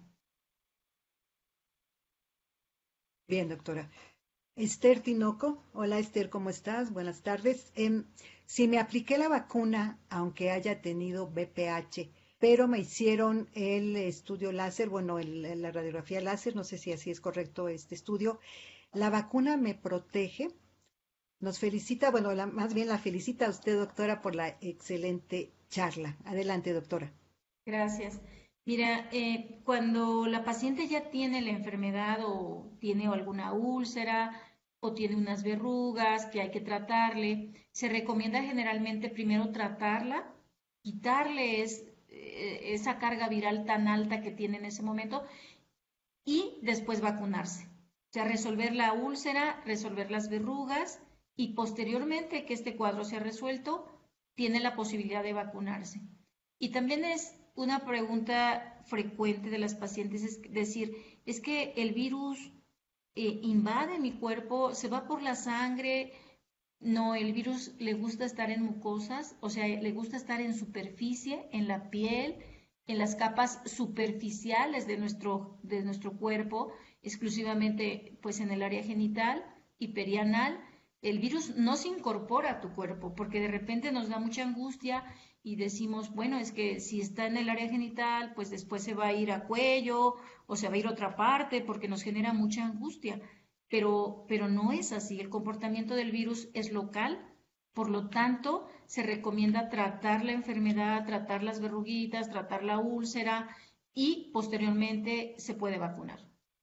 Bien, doctora. Esther Tinoco. Hola, Esther, ¿cómo estás? Buenas tardes. Em, si me apliqué la vacuna, aunque haya tenido V P H, pero me hicieron el estudio láser, bueno, el- la radiografía láser, no sé si así es correcto este estudio, ¿la vacuna me protege? Nos felicita, bueno, la- más bien la felicita a usted, doctora, por la excelente charla. Adelante, doctora. Gracias. Mira, eh, cuando la paciente ya tiene la enfermedad o tiene alguna úlcera o tiene unas verrugas que hay que tratarle, se recomienda generalmente primero tratarla, quitarle es- eh, esa carga viral tan alta que tiene en ese momento y después vacunarse. O sea, resolver la úlcera, resolver las verrugas y posteriormente que este cuadro sea resuelto, tiene la posibilidad de vacunarse. Y también es una pregunta frecuente de las pacientes, es decir, es que el virus eh, invade mi cuerpo, se va por la sangre. No, el virus le gusta estar en mucosas, o sea, le gusta estar en superficie, en la piel, en las capas superficiales de nuestro, de nuestro cuerpo, exclusivamente pues en el área genital y perianal. El virus no se incorpora a tu cuerpo porque de repente nos da mucha angustia y decimos, bueno, es que si está en el área genital, pues después se va a ir a cuello o se va a ir a otra parte porque nos genera mucha angustia, pero, pero no es así. El comportamiento del virus es local, por lo tanto, se recomienda tratar la enfermedad, tratar las verruguitas, tratar la úlcera y posteriormente se puede vacunar.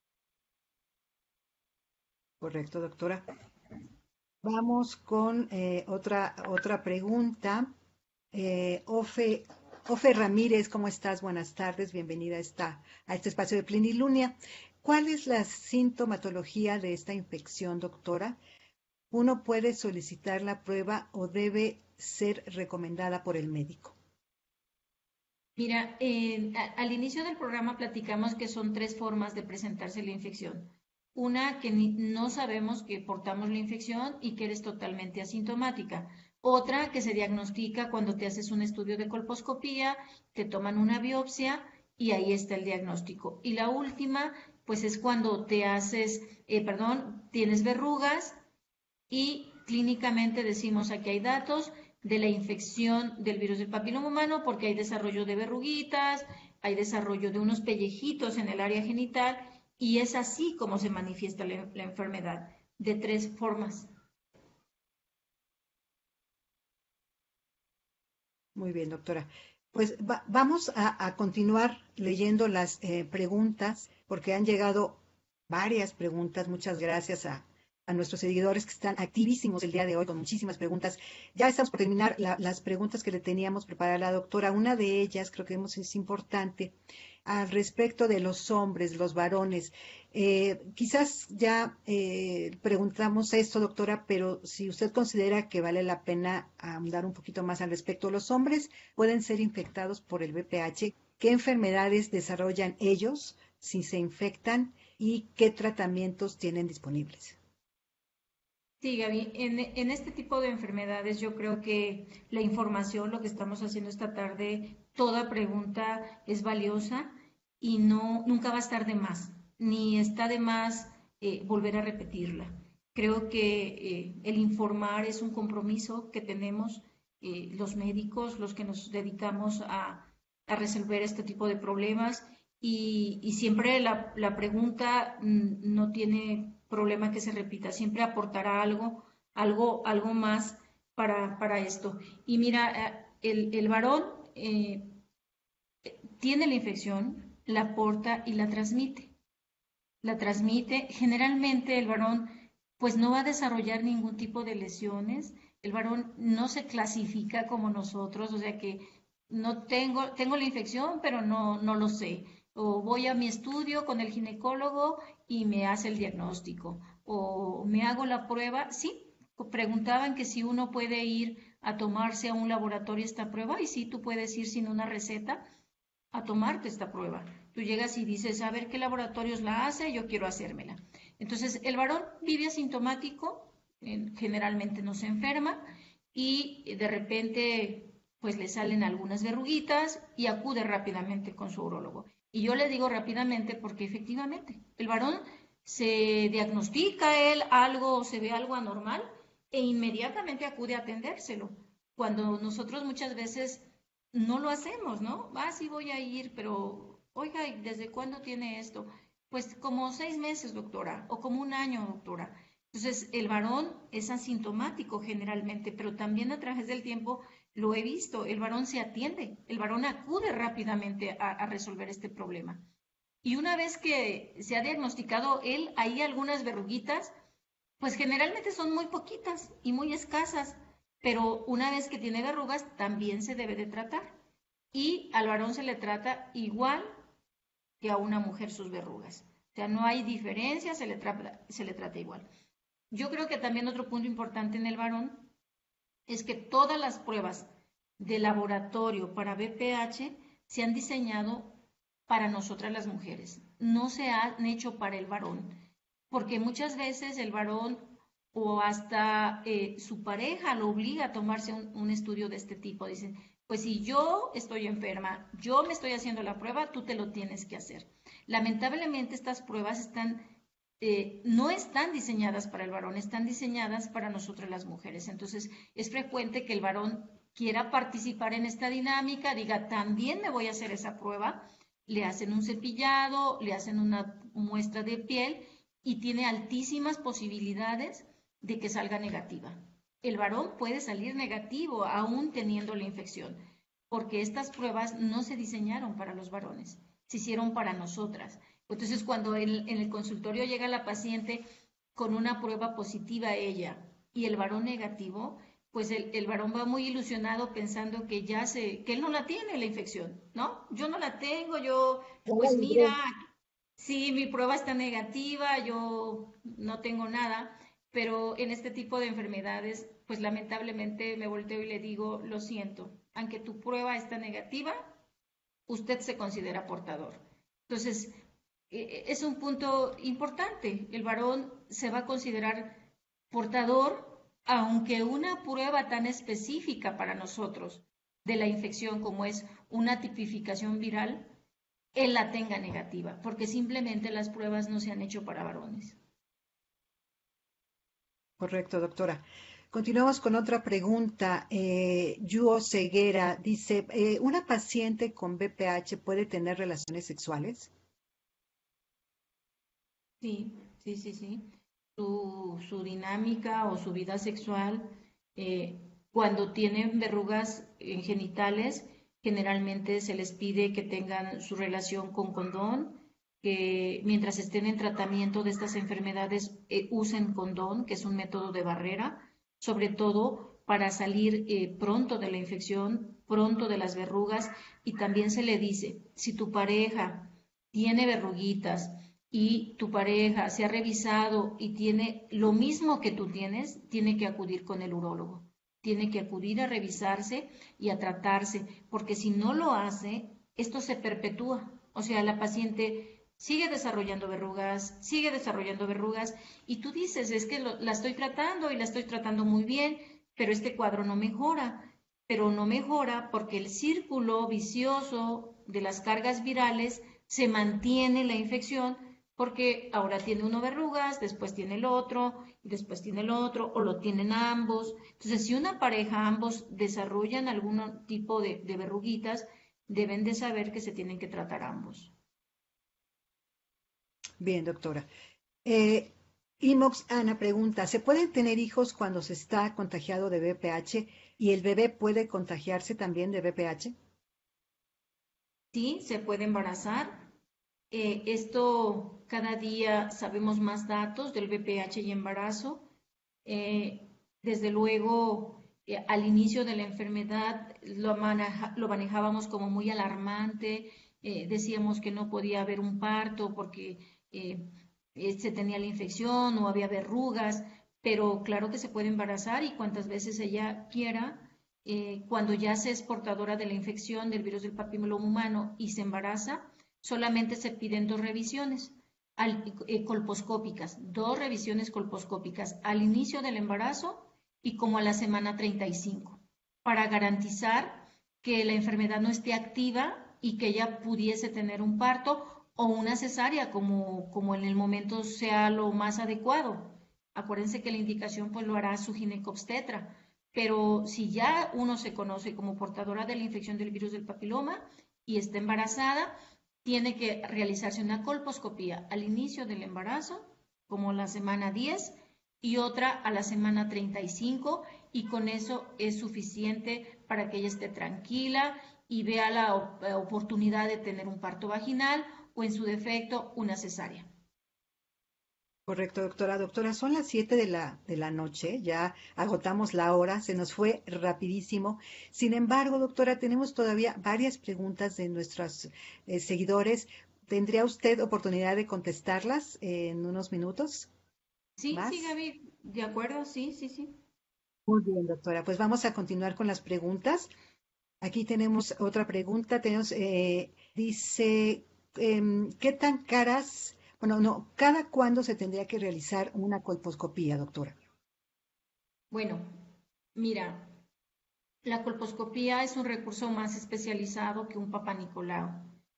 Correcto, doctora. Vamos con eh, otra, otra pregunta. Eh, Ofe, Ofe Ramírez, ¿cómo estás? Buenas tardes, bienvenida a, esta, a este espacio de Plenilunia. ¿Cuál es la sintomatología de esta infección, doctora? ¿Uno puede solicitar la prueba o debe ser recomendada por el médico? Mira, eh, a- al inicio del programa platicamos que son tres formas de presentarse la infección. Una que ni- no sabemos que portamos la infección y que eres totalmente asintomática. Otra que se diagnostica cuando te haces un estudio de colposcopía, te toman una biopsia y ahí está el diagnóstico. Y la última, pues es cuando te haces, eh, perdón, tienes verrugas y clínicamente decimos aquí hay datos de la infección del virus del papiloma humano porque hay desarrollo de verruguitas, hay desarrollo de unos pellejitos en el área genital y es así como se manifiesta la, la enfermedad, de tres formas. Muy bien, doctora. Pues va- vamos a, a continuar leyendo las eh, preguntas, porque han llegado varias preguntas. Muchas gracias a, a nuestros seguidores que están activísimos el día de hoy con muchísimas preguntas. Ya estamos por terminar la- las preguntas que le teníamos preparada a la doctora. Una de ellas, creo que hemos- es importante, al respecto de los hombres, los varones. Eh, quizás ya eh, preguntamos esto, doctora, pero si usted considera que vale la pena ahondar un poquito más al respecto, los hombres pueden ser infectados por el V P H. ¿Qué enfermedades desarrollan ellos si se infectan y qué tratamientos tienen disponibles? Sí, Gaby, en, en este tipo de enfermedades yo creo que la información, lo que estamos haciendo esta tarde, toda pregunta es valiosa y no, nunca va a estar de más, ni está de más eh, volver a repetirla. Creo que eh, el informar es un compromiso que tenemos eh, los médicos, los que nos dedicamos a, a resolver este tipo de problemas y, y siempre la, la pregunta mm, no tiene problema que se repita, siempre aportará algo algo, algo más para, para esto. Y mira, eh, el, el varón eh, tiene la infección, la porta y la transmite. La transmite, generalmente el varón pues no va a desarrollar ningún tipo de lesiones, el varón no se clasifica como nosotros, o sea que no tengo, tengo la infección, pero no, no lo sé. O voy a mi estudio con el ginecólogo y me hace el diagnóstico. O me hago la prueba. Sí, preguntaban que si uno puede ir a tomarse a un laboratorio esta prueba y sí, tú puedes ir sin una receta a tomarte esta prueba. Tú llegas y dices, a ver qué laboratorios la hace, yo quiero hacérmela. Entonces, el varón vive asintomático, generalmente no se enferma y de repente pues le salen algunas verruguitas y acude rápidamente con su urólogo. Y yo le digo rápidamente porque efectivamente el varón se diagnostica él algo, se ve algo anormal e inmediatamente acude a atendérselo. Cuando nosotros muchas veces no lo hacemos, ¿no? Ah, sí voy a ir, pero, oiga, ¿y desde cuándo tiene esto? Pues como seis meses, doctora, o como un año, doctora. Entonces, el varón es asintomático generalmente, pero también a través del tiempo lo he visto, el varón se atiende, el varón acude rápidamente a, a resolver este problema. Y una vez que se ha diagnosticado él, hay algunas verruguitas, pues generalmente son muy poquitas y muy escasas, pero una vez que tiene verrugas también se debe de tratar. Y al varón se le trata igual que a una mujer sus verrugas. O sea, no hay diferencia, se le trata, se le trata igual. Yo creo que también otro punto importante en el varón es que todas las pruebas de laboratorio para B P H se han diseñado para nosotras las mujeres, no se han hecho para el varón, porque muchas veces el varón o hasta eh, su pareja lo obliga a tomarse un, un estudio de este tipo. Dicen, pues si yo estoy enferma, yo me estoy haciendo la prueba, tú te lo tienes que hacer. Lamentablemente estas pruebas están eh, no están diseñadas para el varón, están diseñadas para nosotras las mujeres. Entonces, es frecuente que el varón quiera participar en esta dinámica, diga, también me voy a hacer esa prueba, le hacen un cepillado, le hacen una muestra de piel y tiene altísimas posibilidades de que salga negativa. El varón puede salir negativo aún teniendo la infección, porque estas pruebas no se diseñaron para los varones, se hicieron para nosotras. Entonces, cuando en, en el consultorio llega la paciente con una prueba positiva a ella y el varón negativo, pues el, el, varón va muy ilusionado pensando que ya se, que él no la tiene la infección, ¿no? Yo no la tengo, yo, pues mira, sí, mi prueba está negativa, yo no tengo nada, pero en este tipo de enfermedades, pues lamentablemente me volteo y le digo, lo siento, aunque tu prueba está negativa, usted se considera portador. Entonces, es un punto importante. El varón se va a considerar portador, aunque una prueba tan específica para nosotros de la infección como es una tipificación viral, él la tenga negativa, porque simplemente las pruebas no se han hecho para varones. Correcto, doctora. Continuamos con otra pregunta. Eh, Yuo Ceguera dice, eh, ¿una paciente con B P H puede tener relaciones sexuales? Sí, sí, sí, sí. Su, su dinámica o su vida sexual, eh, cuando tienen verrugas en genitales, generalmente se les pide que tengan su relación con condón, que mientras estén en tratamiento de estas enfermedades eh, usen condón, que es un método de barrera, sobre todo para salir eh, pronto de la infección, pronto de las verrugas, y también se le dice, si tu pareja tiene verruguitas, y tu pareja se ha revisado y tiene lo mismo que tú tienes, tiene que acudir con el urólogo. Tiene que acudir a revisarse y a tratarse, porque si no lo hace, esto se perpetúa. O sea, la paciente sigue desarrollando verrugas, sigue desarrollando verrugas, y tú dices, es que lo, la estoy tratando y la estoy tratando muy bien, pero este cuadro no mejora. Pero no mejora porque el círculo vicioso de las cargas virales se mantiene la infección porque ahora tiene uno verrugas, después tiene el otro, después tiene el otro, o lo tienen ambos. Entonces, si una pareja, ambos desarrollan algún tipo de, de verruguitas, deben de saber que se tienen que tratar ambos. Bien, doctora. Eh, Imox Ana pregunta, ¿se pueden tener hijos cuando se está contagiado de V P H y el bebé puede contagiarse también de V P H? Sí, se puede embarazar. Eh, esto cada día sabemos más datos del V P H y embarazo. Eh, desde luego, eh, al inicio de la enfermedad lo, maneja, lo manejábamos como muy alarmante, eh, decíamos que no podía haber un parto porque eh, eh, se tenía la infección o había verrugas, pero claro que se puede embarazar y cuantas veces ella quiera. Eh, cuando ya se es portadora de la infección del virus del papiloma humano y se embaraza, solamente se piden dos revisiones al, eh, colposcópicas, dos revisiones colposcópicas al inicio del embarazo y como a la semana treinta y cinco, para garantizar que la enfermedad no esté activa y que ella pudiese tener un parto o una cesárea como, como en el momento sea lo más adecuado. Acuérdense que la indicación pues lo hará su ginecobstetra, pero si ya uno se conoce como portadora de la infección del virus del papiloma y está embarazada, tiene que realizarse una colposcopía al inicio del embarazo, como la semana diez, y otra a la semana treinta y cinco, y con eso es suficiente para que ella esté tranquila y vea la oportunidad de tener un parto vaginal o en su defecto una cesárea. Correcto, doctora. Doctora, son las siete de la, de la noche, ya agotamos la hora, se nos fue rapidísimo. Sin embargo, doctora, tenemos todavía varias preguntas de nuestros eh, seguidores. ¿Tendría usted oportunidad de contestarlas en unos minutos Sí, sí, más? Gaby, de acuerdo, sí, sí, sí. Muy bien, doctora. Pues vamos a continuar con las preguntas. Aquí tenemos otra pregunta. Tenemos, eh, dice, em, ¿qué tan caras? Bueno, no, ¿cada cuándo se tendría que realizar una colposcopía, doctora? Bueno, mira, la colposcopía es un recurso más especializado que un Papá Nicolau.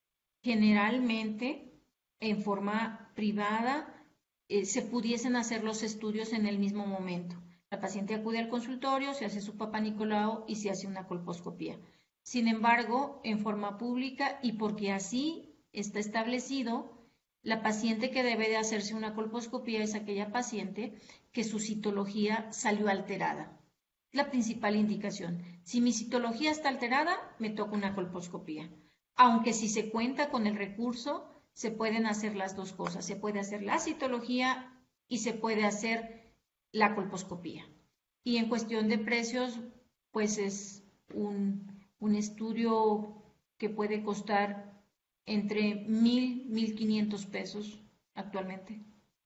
Generalmente, en forma privada, eh, se pudiesen hacer los estudios en el mismo momento. La paciente acude al consultorio, se hace su Papá Nicolau y se hace una colposcopía. Sin embargo, en forma pública y porque así está establecido, la paciente que debe de hacerse una colposcopía es aquella paciente que su citología salió alterada. La principal indicación. Si mi citología está alterada, me toca una colposcopía. Aunque si se cuenta con el recurso, se pueden hacer las dos cosas. Se puede hacer la citología y se puede hacer la colposcopía. Y en cuestión de precios, pues es un, un estudio que puede costar entre mil, mil quinientos pesos actualmente.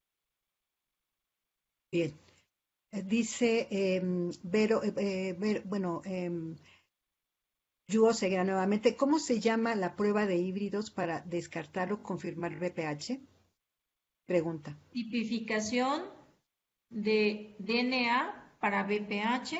Bien. Eh, Dice em, Vero, eh, eh, Ver- bueno, em, Yuo Ceguera nuevamente, ¿cómo se llama la prueba de híbridos para descartar o confirmar V P H? Pregunta. Tipificación de D N A para V P H.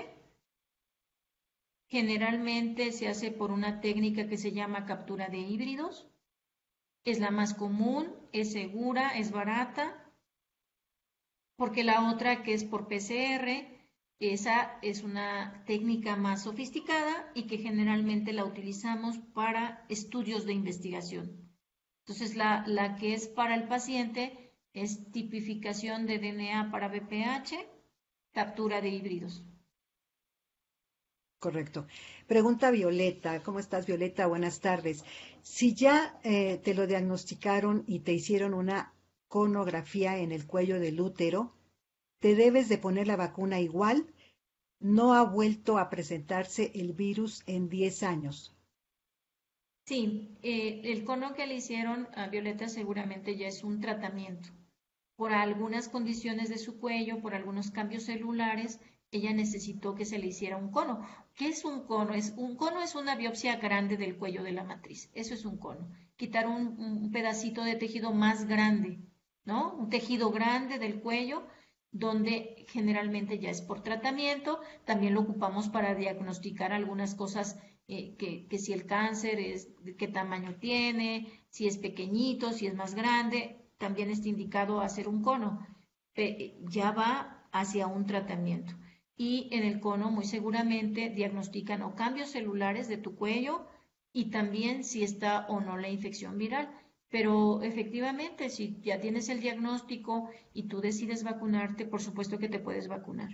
Generalmente se hace por una técnica que se llama captura de híbridos. Es la más común, es segura, es barata, porque la otra que es por P C R, esa es una técnica más sofisticada y que generalmente la utilizamos para estudios de investigación. Entonces, la, la que es para el paciente es tipificación de D N A para V P H, captura de híbridos. Correcto. Pregunta Violeta. ¿Cómo estás, Violeta? Buenas tardes. Si ya eh, te lo diagnosticaron y te hicieron una conografía en el cuello del útero, ¿te debes de poner la vacuna igual? No ha vuelto a presentarse el virus en diez años. Sí, eh, el cono que le hicieron a Violeta seguramente ya es un tratamiento. Por algunas condiciones de su cuello, por algunos cambios celulares, ella necesitó que se le hiciera un cono. ¿Qué es un cono? Es, un cono es una biopsia grande del cuello de la matriz. Eso es un cono. Quitar un, un pedacito de tejido más grande, ¿no? Un tejido grande del cuello, donde generalmente ya es por tratamiento. También lo ocupamos para diagnosticar algunas cosas, eh, que, que si el cáncer es, qué tamaño tiene, si es pequeñito, si es más grande, también está indicado hacer un cono. Ya va hacia un tratamiento. Y en el cono muy seguramente diagnostican o cambios celulares de tu cuello y también si está o no la infección viral. Pero efectivamente, si ya tienes el diagnóstico y tú decides vacunarte, por supuesto que te puedes vacunar.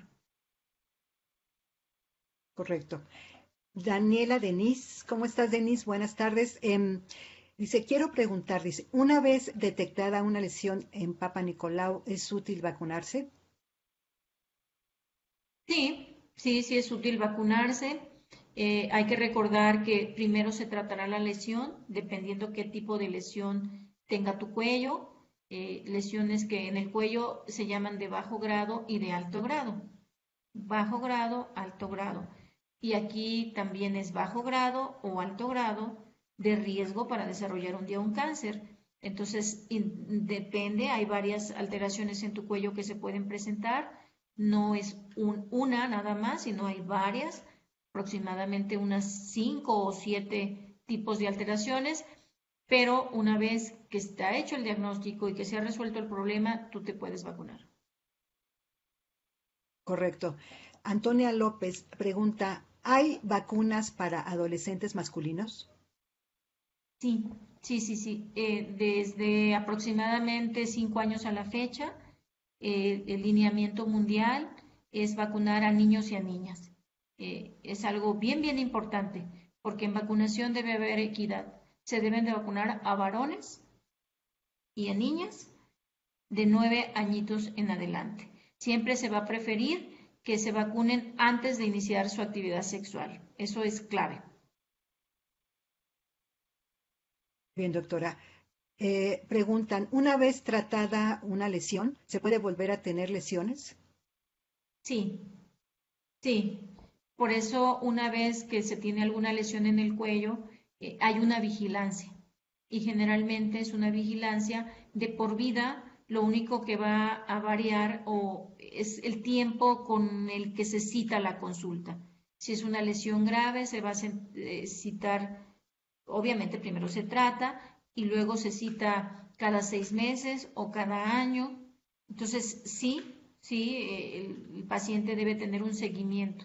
Correcto. Daniela Denise, ¿cómo estás, Denise? Buenas tardes. Em, dice, quiero preguntar, dice, una vez detectada una lesión en Papa Nicolau, ¿es útil vacunarse? Sí, sí, sí es útil vacunarse. Eh, hay que recordar que primero se tratará la lesión, dependiendo qué tipo de lesión tenga tu cuello. Eh, lesiones que en el cuello se llaman de bajo grado y de alto grado. Bajo grado, alto grado. Y aquí también es bajo grado o alto grado de riesgo para desarrollar un día un cáncer. Entonces, depende, hay varias alteraciones en tu cuello que se pueden presentar. No es un, una nada más, sino hay varias, aproximadamente unas cinco o siete tipos de alteraciones. Pero una vez que está hecho el diagnóstico y que se ha resuelto el problema, tú te puedes vacunar. Correcto. Antonia López pregunta, ¿hay vacunas para adolescentes masculinos? Sí, sí, sí, sí. Eh, desde aproximadamente cinco años a la fecha, eh, el lineamiento mundial es vacunar a niños y a niñas. Eh, es algo bien, bien importante, porque en vacunación debe haber equidad. Se deben de vacunar a varones y a niñas de nueve añitos en adelante. Siempre se va a preferir que se vacunen antes de iniciar su actividad sexual. Eso es clave. Bien, doctora. Eh, preguntan, ¿una vez tratada una lesión, se puede volver a tener lesiones? Sí, sí, por eso una vez que se tiene alguna lesión en el cuello, eh, hay una vigilancia y generalmente es una vigilancia de por vida. Lo único que va a variar o es el tiempo con el que se cita la consulta. Si es una lesión grave, se va a eh, citar, obviamente primero se trata y luego se cita cada seis meses o cada año. Entonces, sí, sí, eh, el, el paciente debe tener un seguimiento.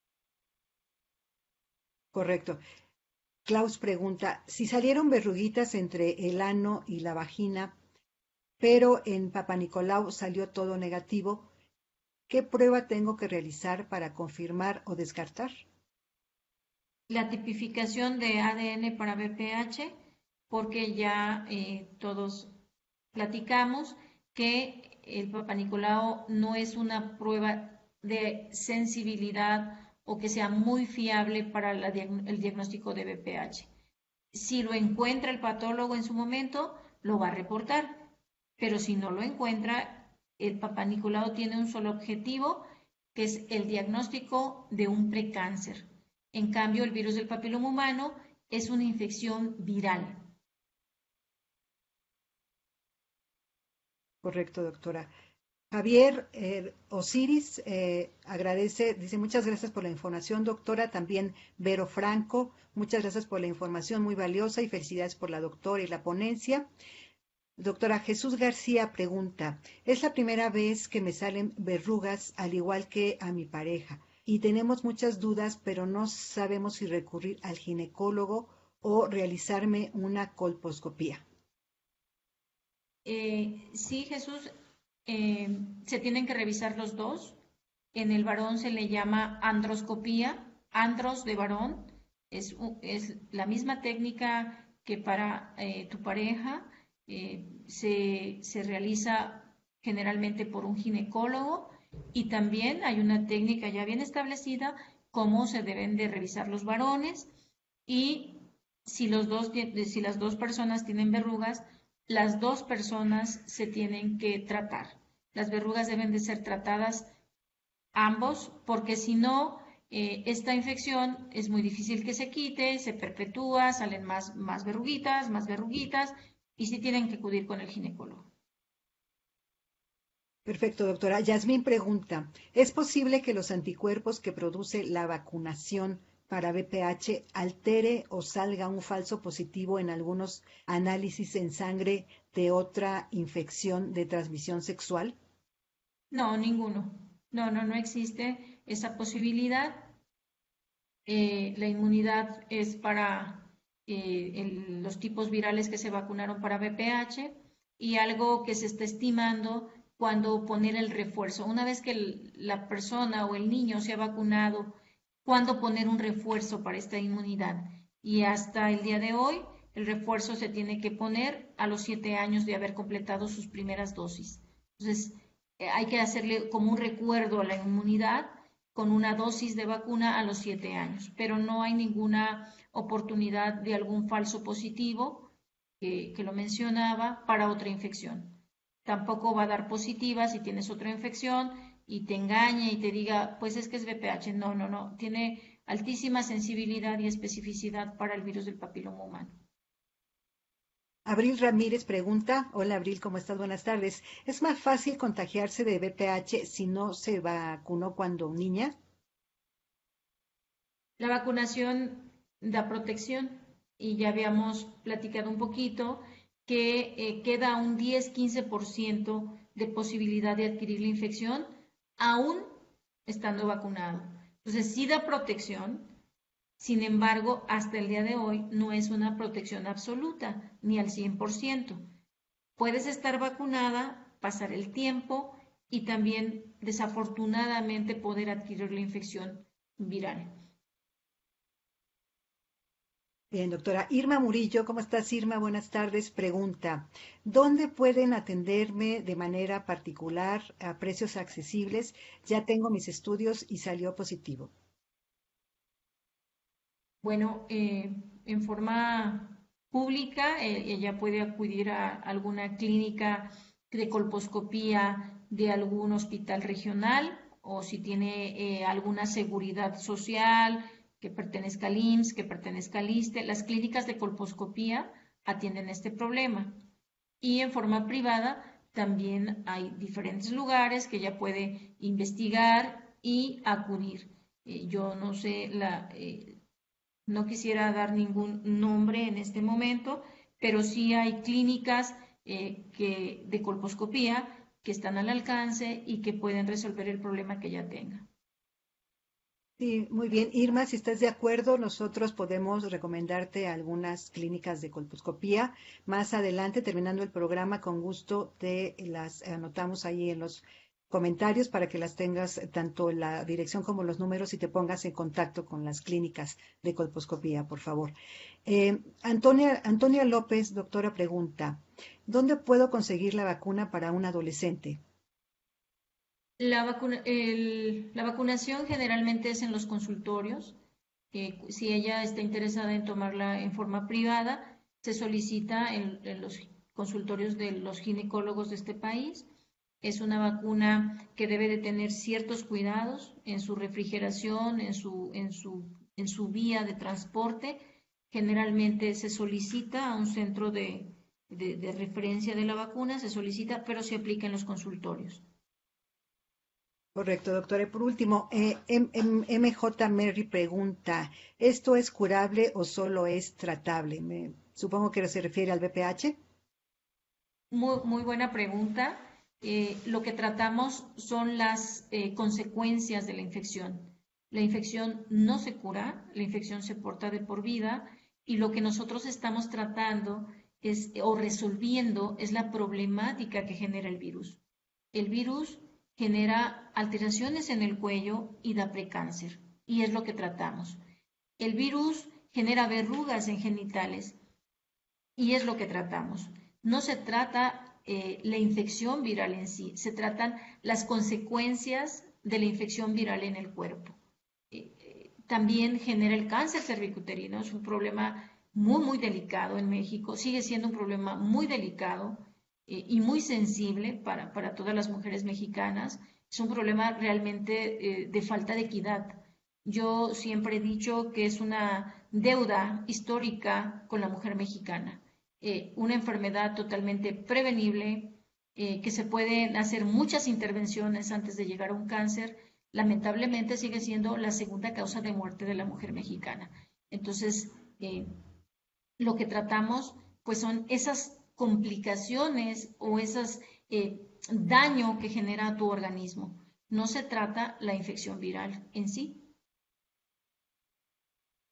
Correcto. Klaus pregunta, si salieron verruguitas entre el ano y la vagina, pero en Papa Nicolau salió todo negativo, ¿qué prueba tengo que realizar para confirmar o descartar? La tipificación de A D N para B P H, porque ya eh, todos platicamos que el Papa Nicolau no es una prueba de sensibilidad o que sea muy fiable para la, el diagnóstico de B P H. Si lo encuentra el patólogo en su momento, lo va a reportar, pero si no lo encuentra, el Papa Nicolau tiene un solo objetivo, que es el diagnóstico de un precáncer. En cambio, el virus del papiloma humano es una infección viral. Correcto, doctora. Javier eh, Osiris eh, agradece, dice muchas gracias por la información, doctora. También Vero Franco, muchas gracias por la información muy valiosa y felicidades por la doctora y la ponencia. Doctora Jesús García pregunta, es la primera vez que me salen verrugas al igual que a mi pareja y tenemos muchas dudas, pero no sabemos si recurrir al ginecólogo o realizarme una colposcopía. Eh, sí, Jesús, eh, se tienen que revisar los dos. En el varón se le llama androscopía, andros de varón, es, es la misma técnica que para eh, tu pareja, eh, se, se realiza generalmente por un ginecólogo y también hay una técnica ya bien establecida cómo se deben de revisar los varones y si, los dos, si las dos personas tienen verrugas, las dos personas se tienen que tratar. Las verrugas deben de ser tratadas ambos, porque si no, eh, esta infección es muy difícil que se quite, se perpetúa, salen más, más verruguitas, más verruguitas, y sí tienen que acudir con el ginecólogo. Perfecto, doctora. Yasmín pregunta, ¿es posible que los anticuerpos que produce la vacunación para V P H altere o salga un falso positivo en algunos análisis en sangre de otra infección de transmisión sexual? No, ninguno. No, no, no existe esa posibilidad. Eh, la inmunidad es para eh, el, los tipos virales que se vacunaron para V P H y algo que se está estimando cuando poner el refuerzo. Una vez que el, la persona o el niño se ha vacunado, cuándo poner un refuerzo para esta inmunidad. Y hasta el día de hoy, el refuerzo se tiene que poner a los siete años de haber completado sus primeras dosis. Entonces, eh, hay que hacerle como un recuerdo a la inmunidad con una dosis de vacuna a los siete años, pero no hay ninguna oportunidad de algún falso positivo, que, que lo mencionaba, para otra infección. Tampoco va a dar positiva si tienes otra infección y te engañe y te diga, pues es que es V P H. No, no, no. Tiene altísima sensibilidad y especificidad para el virus del papiloma humano. Abril Ramírez pregunta, hola Abril, ¿cómo estás? Buenas tardes. ¿Es más fácil contagiarse de V P H si no se vacunó cuando niña? La vacunación da protección y ya habíamos platicado un poquito que eh, queda un diez a quince por ciento de posibilidad de adquirir la infección aún estando vacunado. Entonces sí da protección, sin embargo, hasta el día de hoy no es una protección absoluta, ni al cien por ciento. Puedes estar vacunada, pasar el tiempo y también desafortunadamente poder adquirir la infección viral. Bien, doctora. Irma Murillo, ¿cómo estás, Irma? Buenas tardes. Pregunta, ¿dónde pueden atenderme de manera particular a precios accesibles? Ya tengo mis estudios y salió positivo. Bueno, eh, en forma pública, eh, ella puede acudir a alguna clínica de colposcopía de algún hospital regional o si tiene eh, alguna seguridad social que pertenezca al I M S S, que pertenezca al ISSSTE. Las clínicas de colposcopía atienden este problema. Y en forma privada también hay diferentes lugares que ella puede investigar y acudir. Eh, yo no sé la... Eh, no quisiera dar ningún nombre en este momento, pero sí hay clínicas eh, que, de colposcopía que están al alcance y que pueden resolver el problema que ella tenga. Sí, muy bien. Irma, si estás de acuerdo, nosotros podemos recomendarte algunas clínicas de colposcopía. Más adelante, terminando el programa, con gusto te las anotamos ahí en los comentarios para que las tengas eh, tanto la dirección como los números y te pongas en contacto con las clínicas de colposcopía, por favor. Eh, Antonia, Antonia López, doctora, pregunta, ¿dónde puedo conseguir la vacuna para un adolescente? La, vacuna, el, la vacunación generalmente es en los consultorios. Eh, si ella está interesada en tomarla en forma privada, se solicita en, en los consultorios de los ginecólogos de este país. Es una vacuna que debe de tener ciertos cuidados en su refrigeración, en su, en su, en su vía de transporte. Generalmente se solicita a un centro de, de, de referencia de la vacuna, se solicita, pero se aplica en los consultorios. Correcto, doctora. Y por último, eh, M- M- MJ Mary pregunta, ¿esto es curable o solo es tratable? Me- supongo que se refiere al V P H. Muy, muy buena pregunta. Eh, lo que tratamos son las eh, consecuencias de la infección. La infección no se cura, la infección se porta de por vida y lo que nosotros estamos tratando es, o resolviendo es la problemática que genera el virus. El virus genera alteraciones en el cuello y da precáncer y es lo que tratamos. El virus genera verrugas en genitales y es lo que tratamos. No se trata eh, la infección viral en sí, se tratan las consecuencias de la infección viral en el cuerpo. Eh, eh, también genera el cáncer cervicuterino, es un problema muy, muy delicado en México, sigue siendo un problema muy delicado eh, y muy sensible para, para todas las mujeres mexicanas. Es un problema realmente eh, de falta de equidad. Yo siempre he dicho que es una deuda histórica con la mujer mexicana, eh, una enfermedad totalmente prevenible, eh, que se pueden hacer muchas intervenciones antes de llegar a un cáncer. Lamentablemente sigue siendo la segunda causa de muerte de la mujer mexicana. Entonces, eh, lo que tratamos pues son esas complicaciones o esos eh, daño que genera a tu organismo. No se trata la infección viral en sí.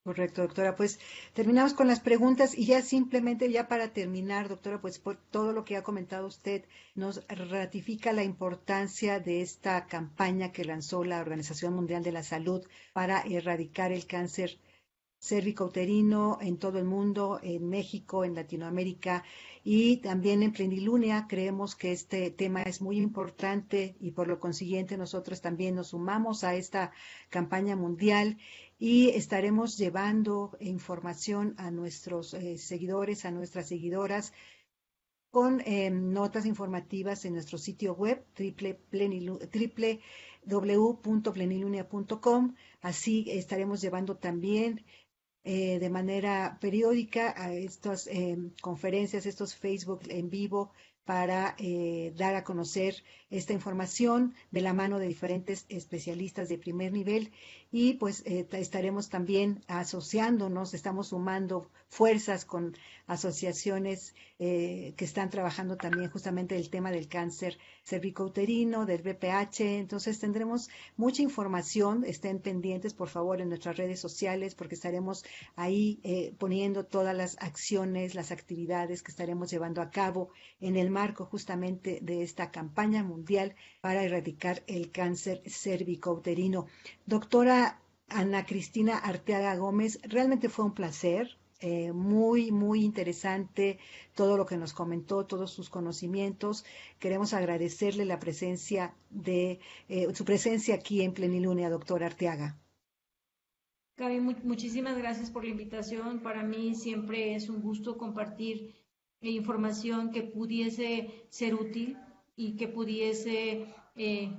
Correcto, doctora. Pues terminamos con las preguntas y ya simplemente, ya para terminar, doctora, pues por todo lo que ha comentado usted, nos ratifica la importancia de esta campaña que lanzó la Organización Mundial de la Salud para erradicar el cáncer cérvico-uterino en todo el mundo, en México, en Latinoamérica y también en Plenilunia. Creemos que este tema es muy importante y por lo consiguiente nosotros también nos sumamos a esta campaña mundial y estaremos llevando información a nuestros eh, seguidores, a nuestras seguidoras con eh, notas informativas en nuestro sitio web triple w punto plenilunia punto com. Así estaremos llevando también eh, de manera periódica a estas eh, conferencias, estos Facebook en vivo para eh, dar a conocer esta información de la mano de diferentes especialistas de primer nivel y pues eh, estaremos también asociándonos, estamos sumando fuerzas con asociaciones eh, que están trabajando también justamente el tema del cáncer cervicouterino, del B P H, entonces tendremos mucha información, estén pendientes por favor en nuestras redes sociales porque estaremos ahí eh, poniendo todas las acciones, las actividades que estaremos llevando a cabo en el marco justamente de esta campaña mundial para erradicar el cáncer cervicouterino. Doctora Ana Cristina Arteaga Gómez, realmente fue un placer. Eh, muy, muy interesante todo lo que nos comentó, todos sus conocimientos. Queremos agradecerle la presencia de eh, su presencia aquí en Plenilunia, doctora Arteaga. Gaby, mu muchísimas gracias por la invitación. Para mí siempre es un gusto compartir información que pudiese ser útil y que pudiese eh,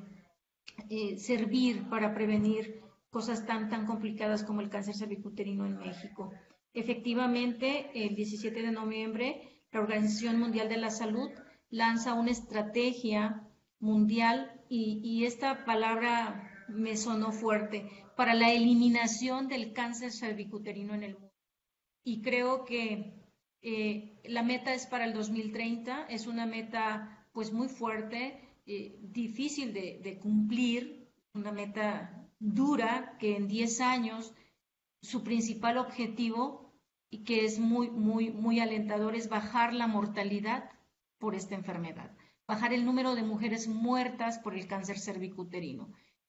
eh, servir para prevenir cosas tan, tan complicadas como el cáncer cervicuterino en México. Efectivamente, el diecisiete de noviembre, la Organización Mundial de la Salud lanza una estrategia mundial y, y esta palabra me sonó fuerte, para la eliminación del cáncer cervicuterino en el mundo. Y creo que eh, la meta es para el dos mil treinta, es una meta pues muy fuerte, eh, difícil de, de cumplir, una meta dura que en diez años su principal objetivo y que es muy, muy, muy alentador es bajar la mortalidad por esta enfermedad, bajar el número de mujeres muertas por el cáncer cervicuterino.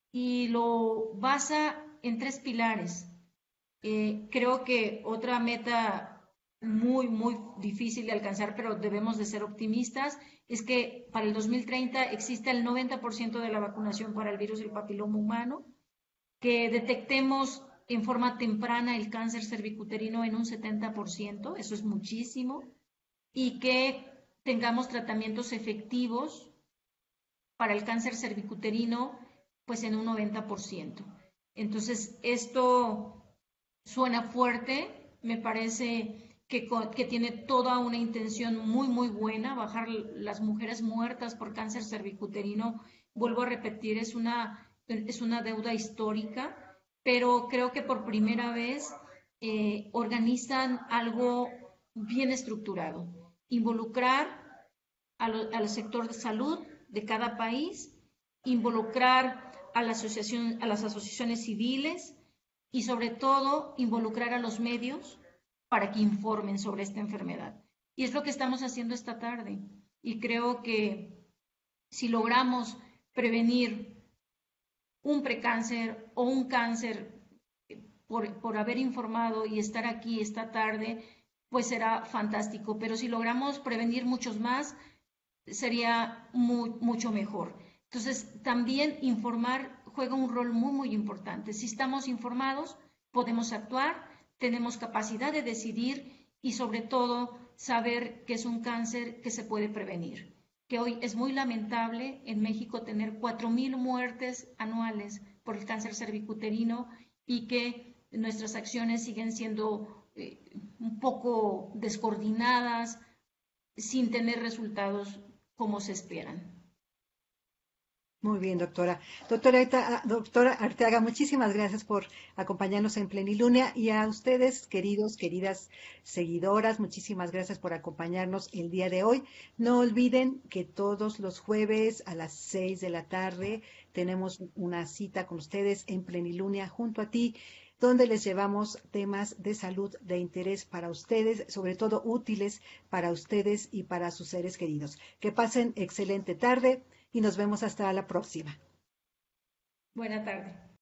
Y lo basa en tres pilares. Eh, creo que otra meta muy, muy difícil de alcanzar, pero debemos de ser optimistas, es que para el dos mil treinta exista el noventa por ciento de la vacunación para el virus del papiloma humano, que detectemos en forma temprana el cáncer cervicuterino en un setenta por ciento, eso es muchísimo, y que tengamos tratamientos efectivos para el cáncer cervicuterino pues en un noventa por ciento. Entonces, esto suena fuerte, me parece que, que tiene toda una intención muy, muy buena, bajar las mujeres muertas por cáncer cervicuterino, vuelvo a repetir, es una, es una deuda histórica, pero creo que por primera vez eh, organizan algo bien estructurado, involucrar al, al sector de salud de cada país, involucrar a, la asociación, a las asociaciones civiles y sobre todo involucrar a los medios para que informen sobre esta enfermedad. Y es lo que estamos haciendo esta tarde. Y creo que si logramos prevenir un precáncer o un cáncer por, por haber informado y estar aquí esta tarde, pues será fantástico. Pero si logramos prevenir muchos más, sería muy, mucho mejor. Entonces, también informar juega un rol muy, muy importante. Si estamos informados, podemos actuar, tenemos capacidad de decidir y sobre todo saber que es un cáncer que se puede prevenir. Que hoy es muy lamentable en México tener cuatro mil muertes anuales por el cáncer cervicuterino y que nuestras acciones siguen siendo eh, un poco descoordinadas, sin tener resultados como se esperan. Muy bien, doctora. Doctora, doctora Arteaga, muchísimas gracias por acompañarnos en Plenilunia y a ustedes, queridos, queridas seguidoras, muchísimas gracias por acompañarnos el día de hoy. No olviden que todos los jueves a las seis de la tarde tenemos una cita con ustedes en Plenilunia junto a ti. donde les llevamos temas de salud de interés para ustedes, sobre todo útiles para ustedes y para sus seres queridos. Que pasen excelente tarde y nos vemos hasta la próxima. Buena tarde.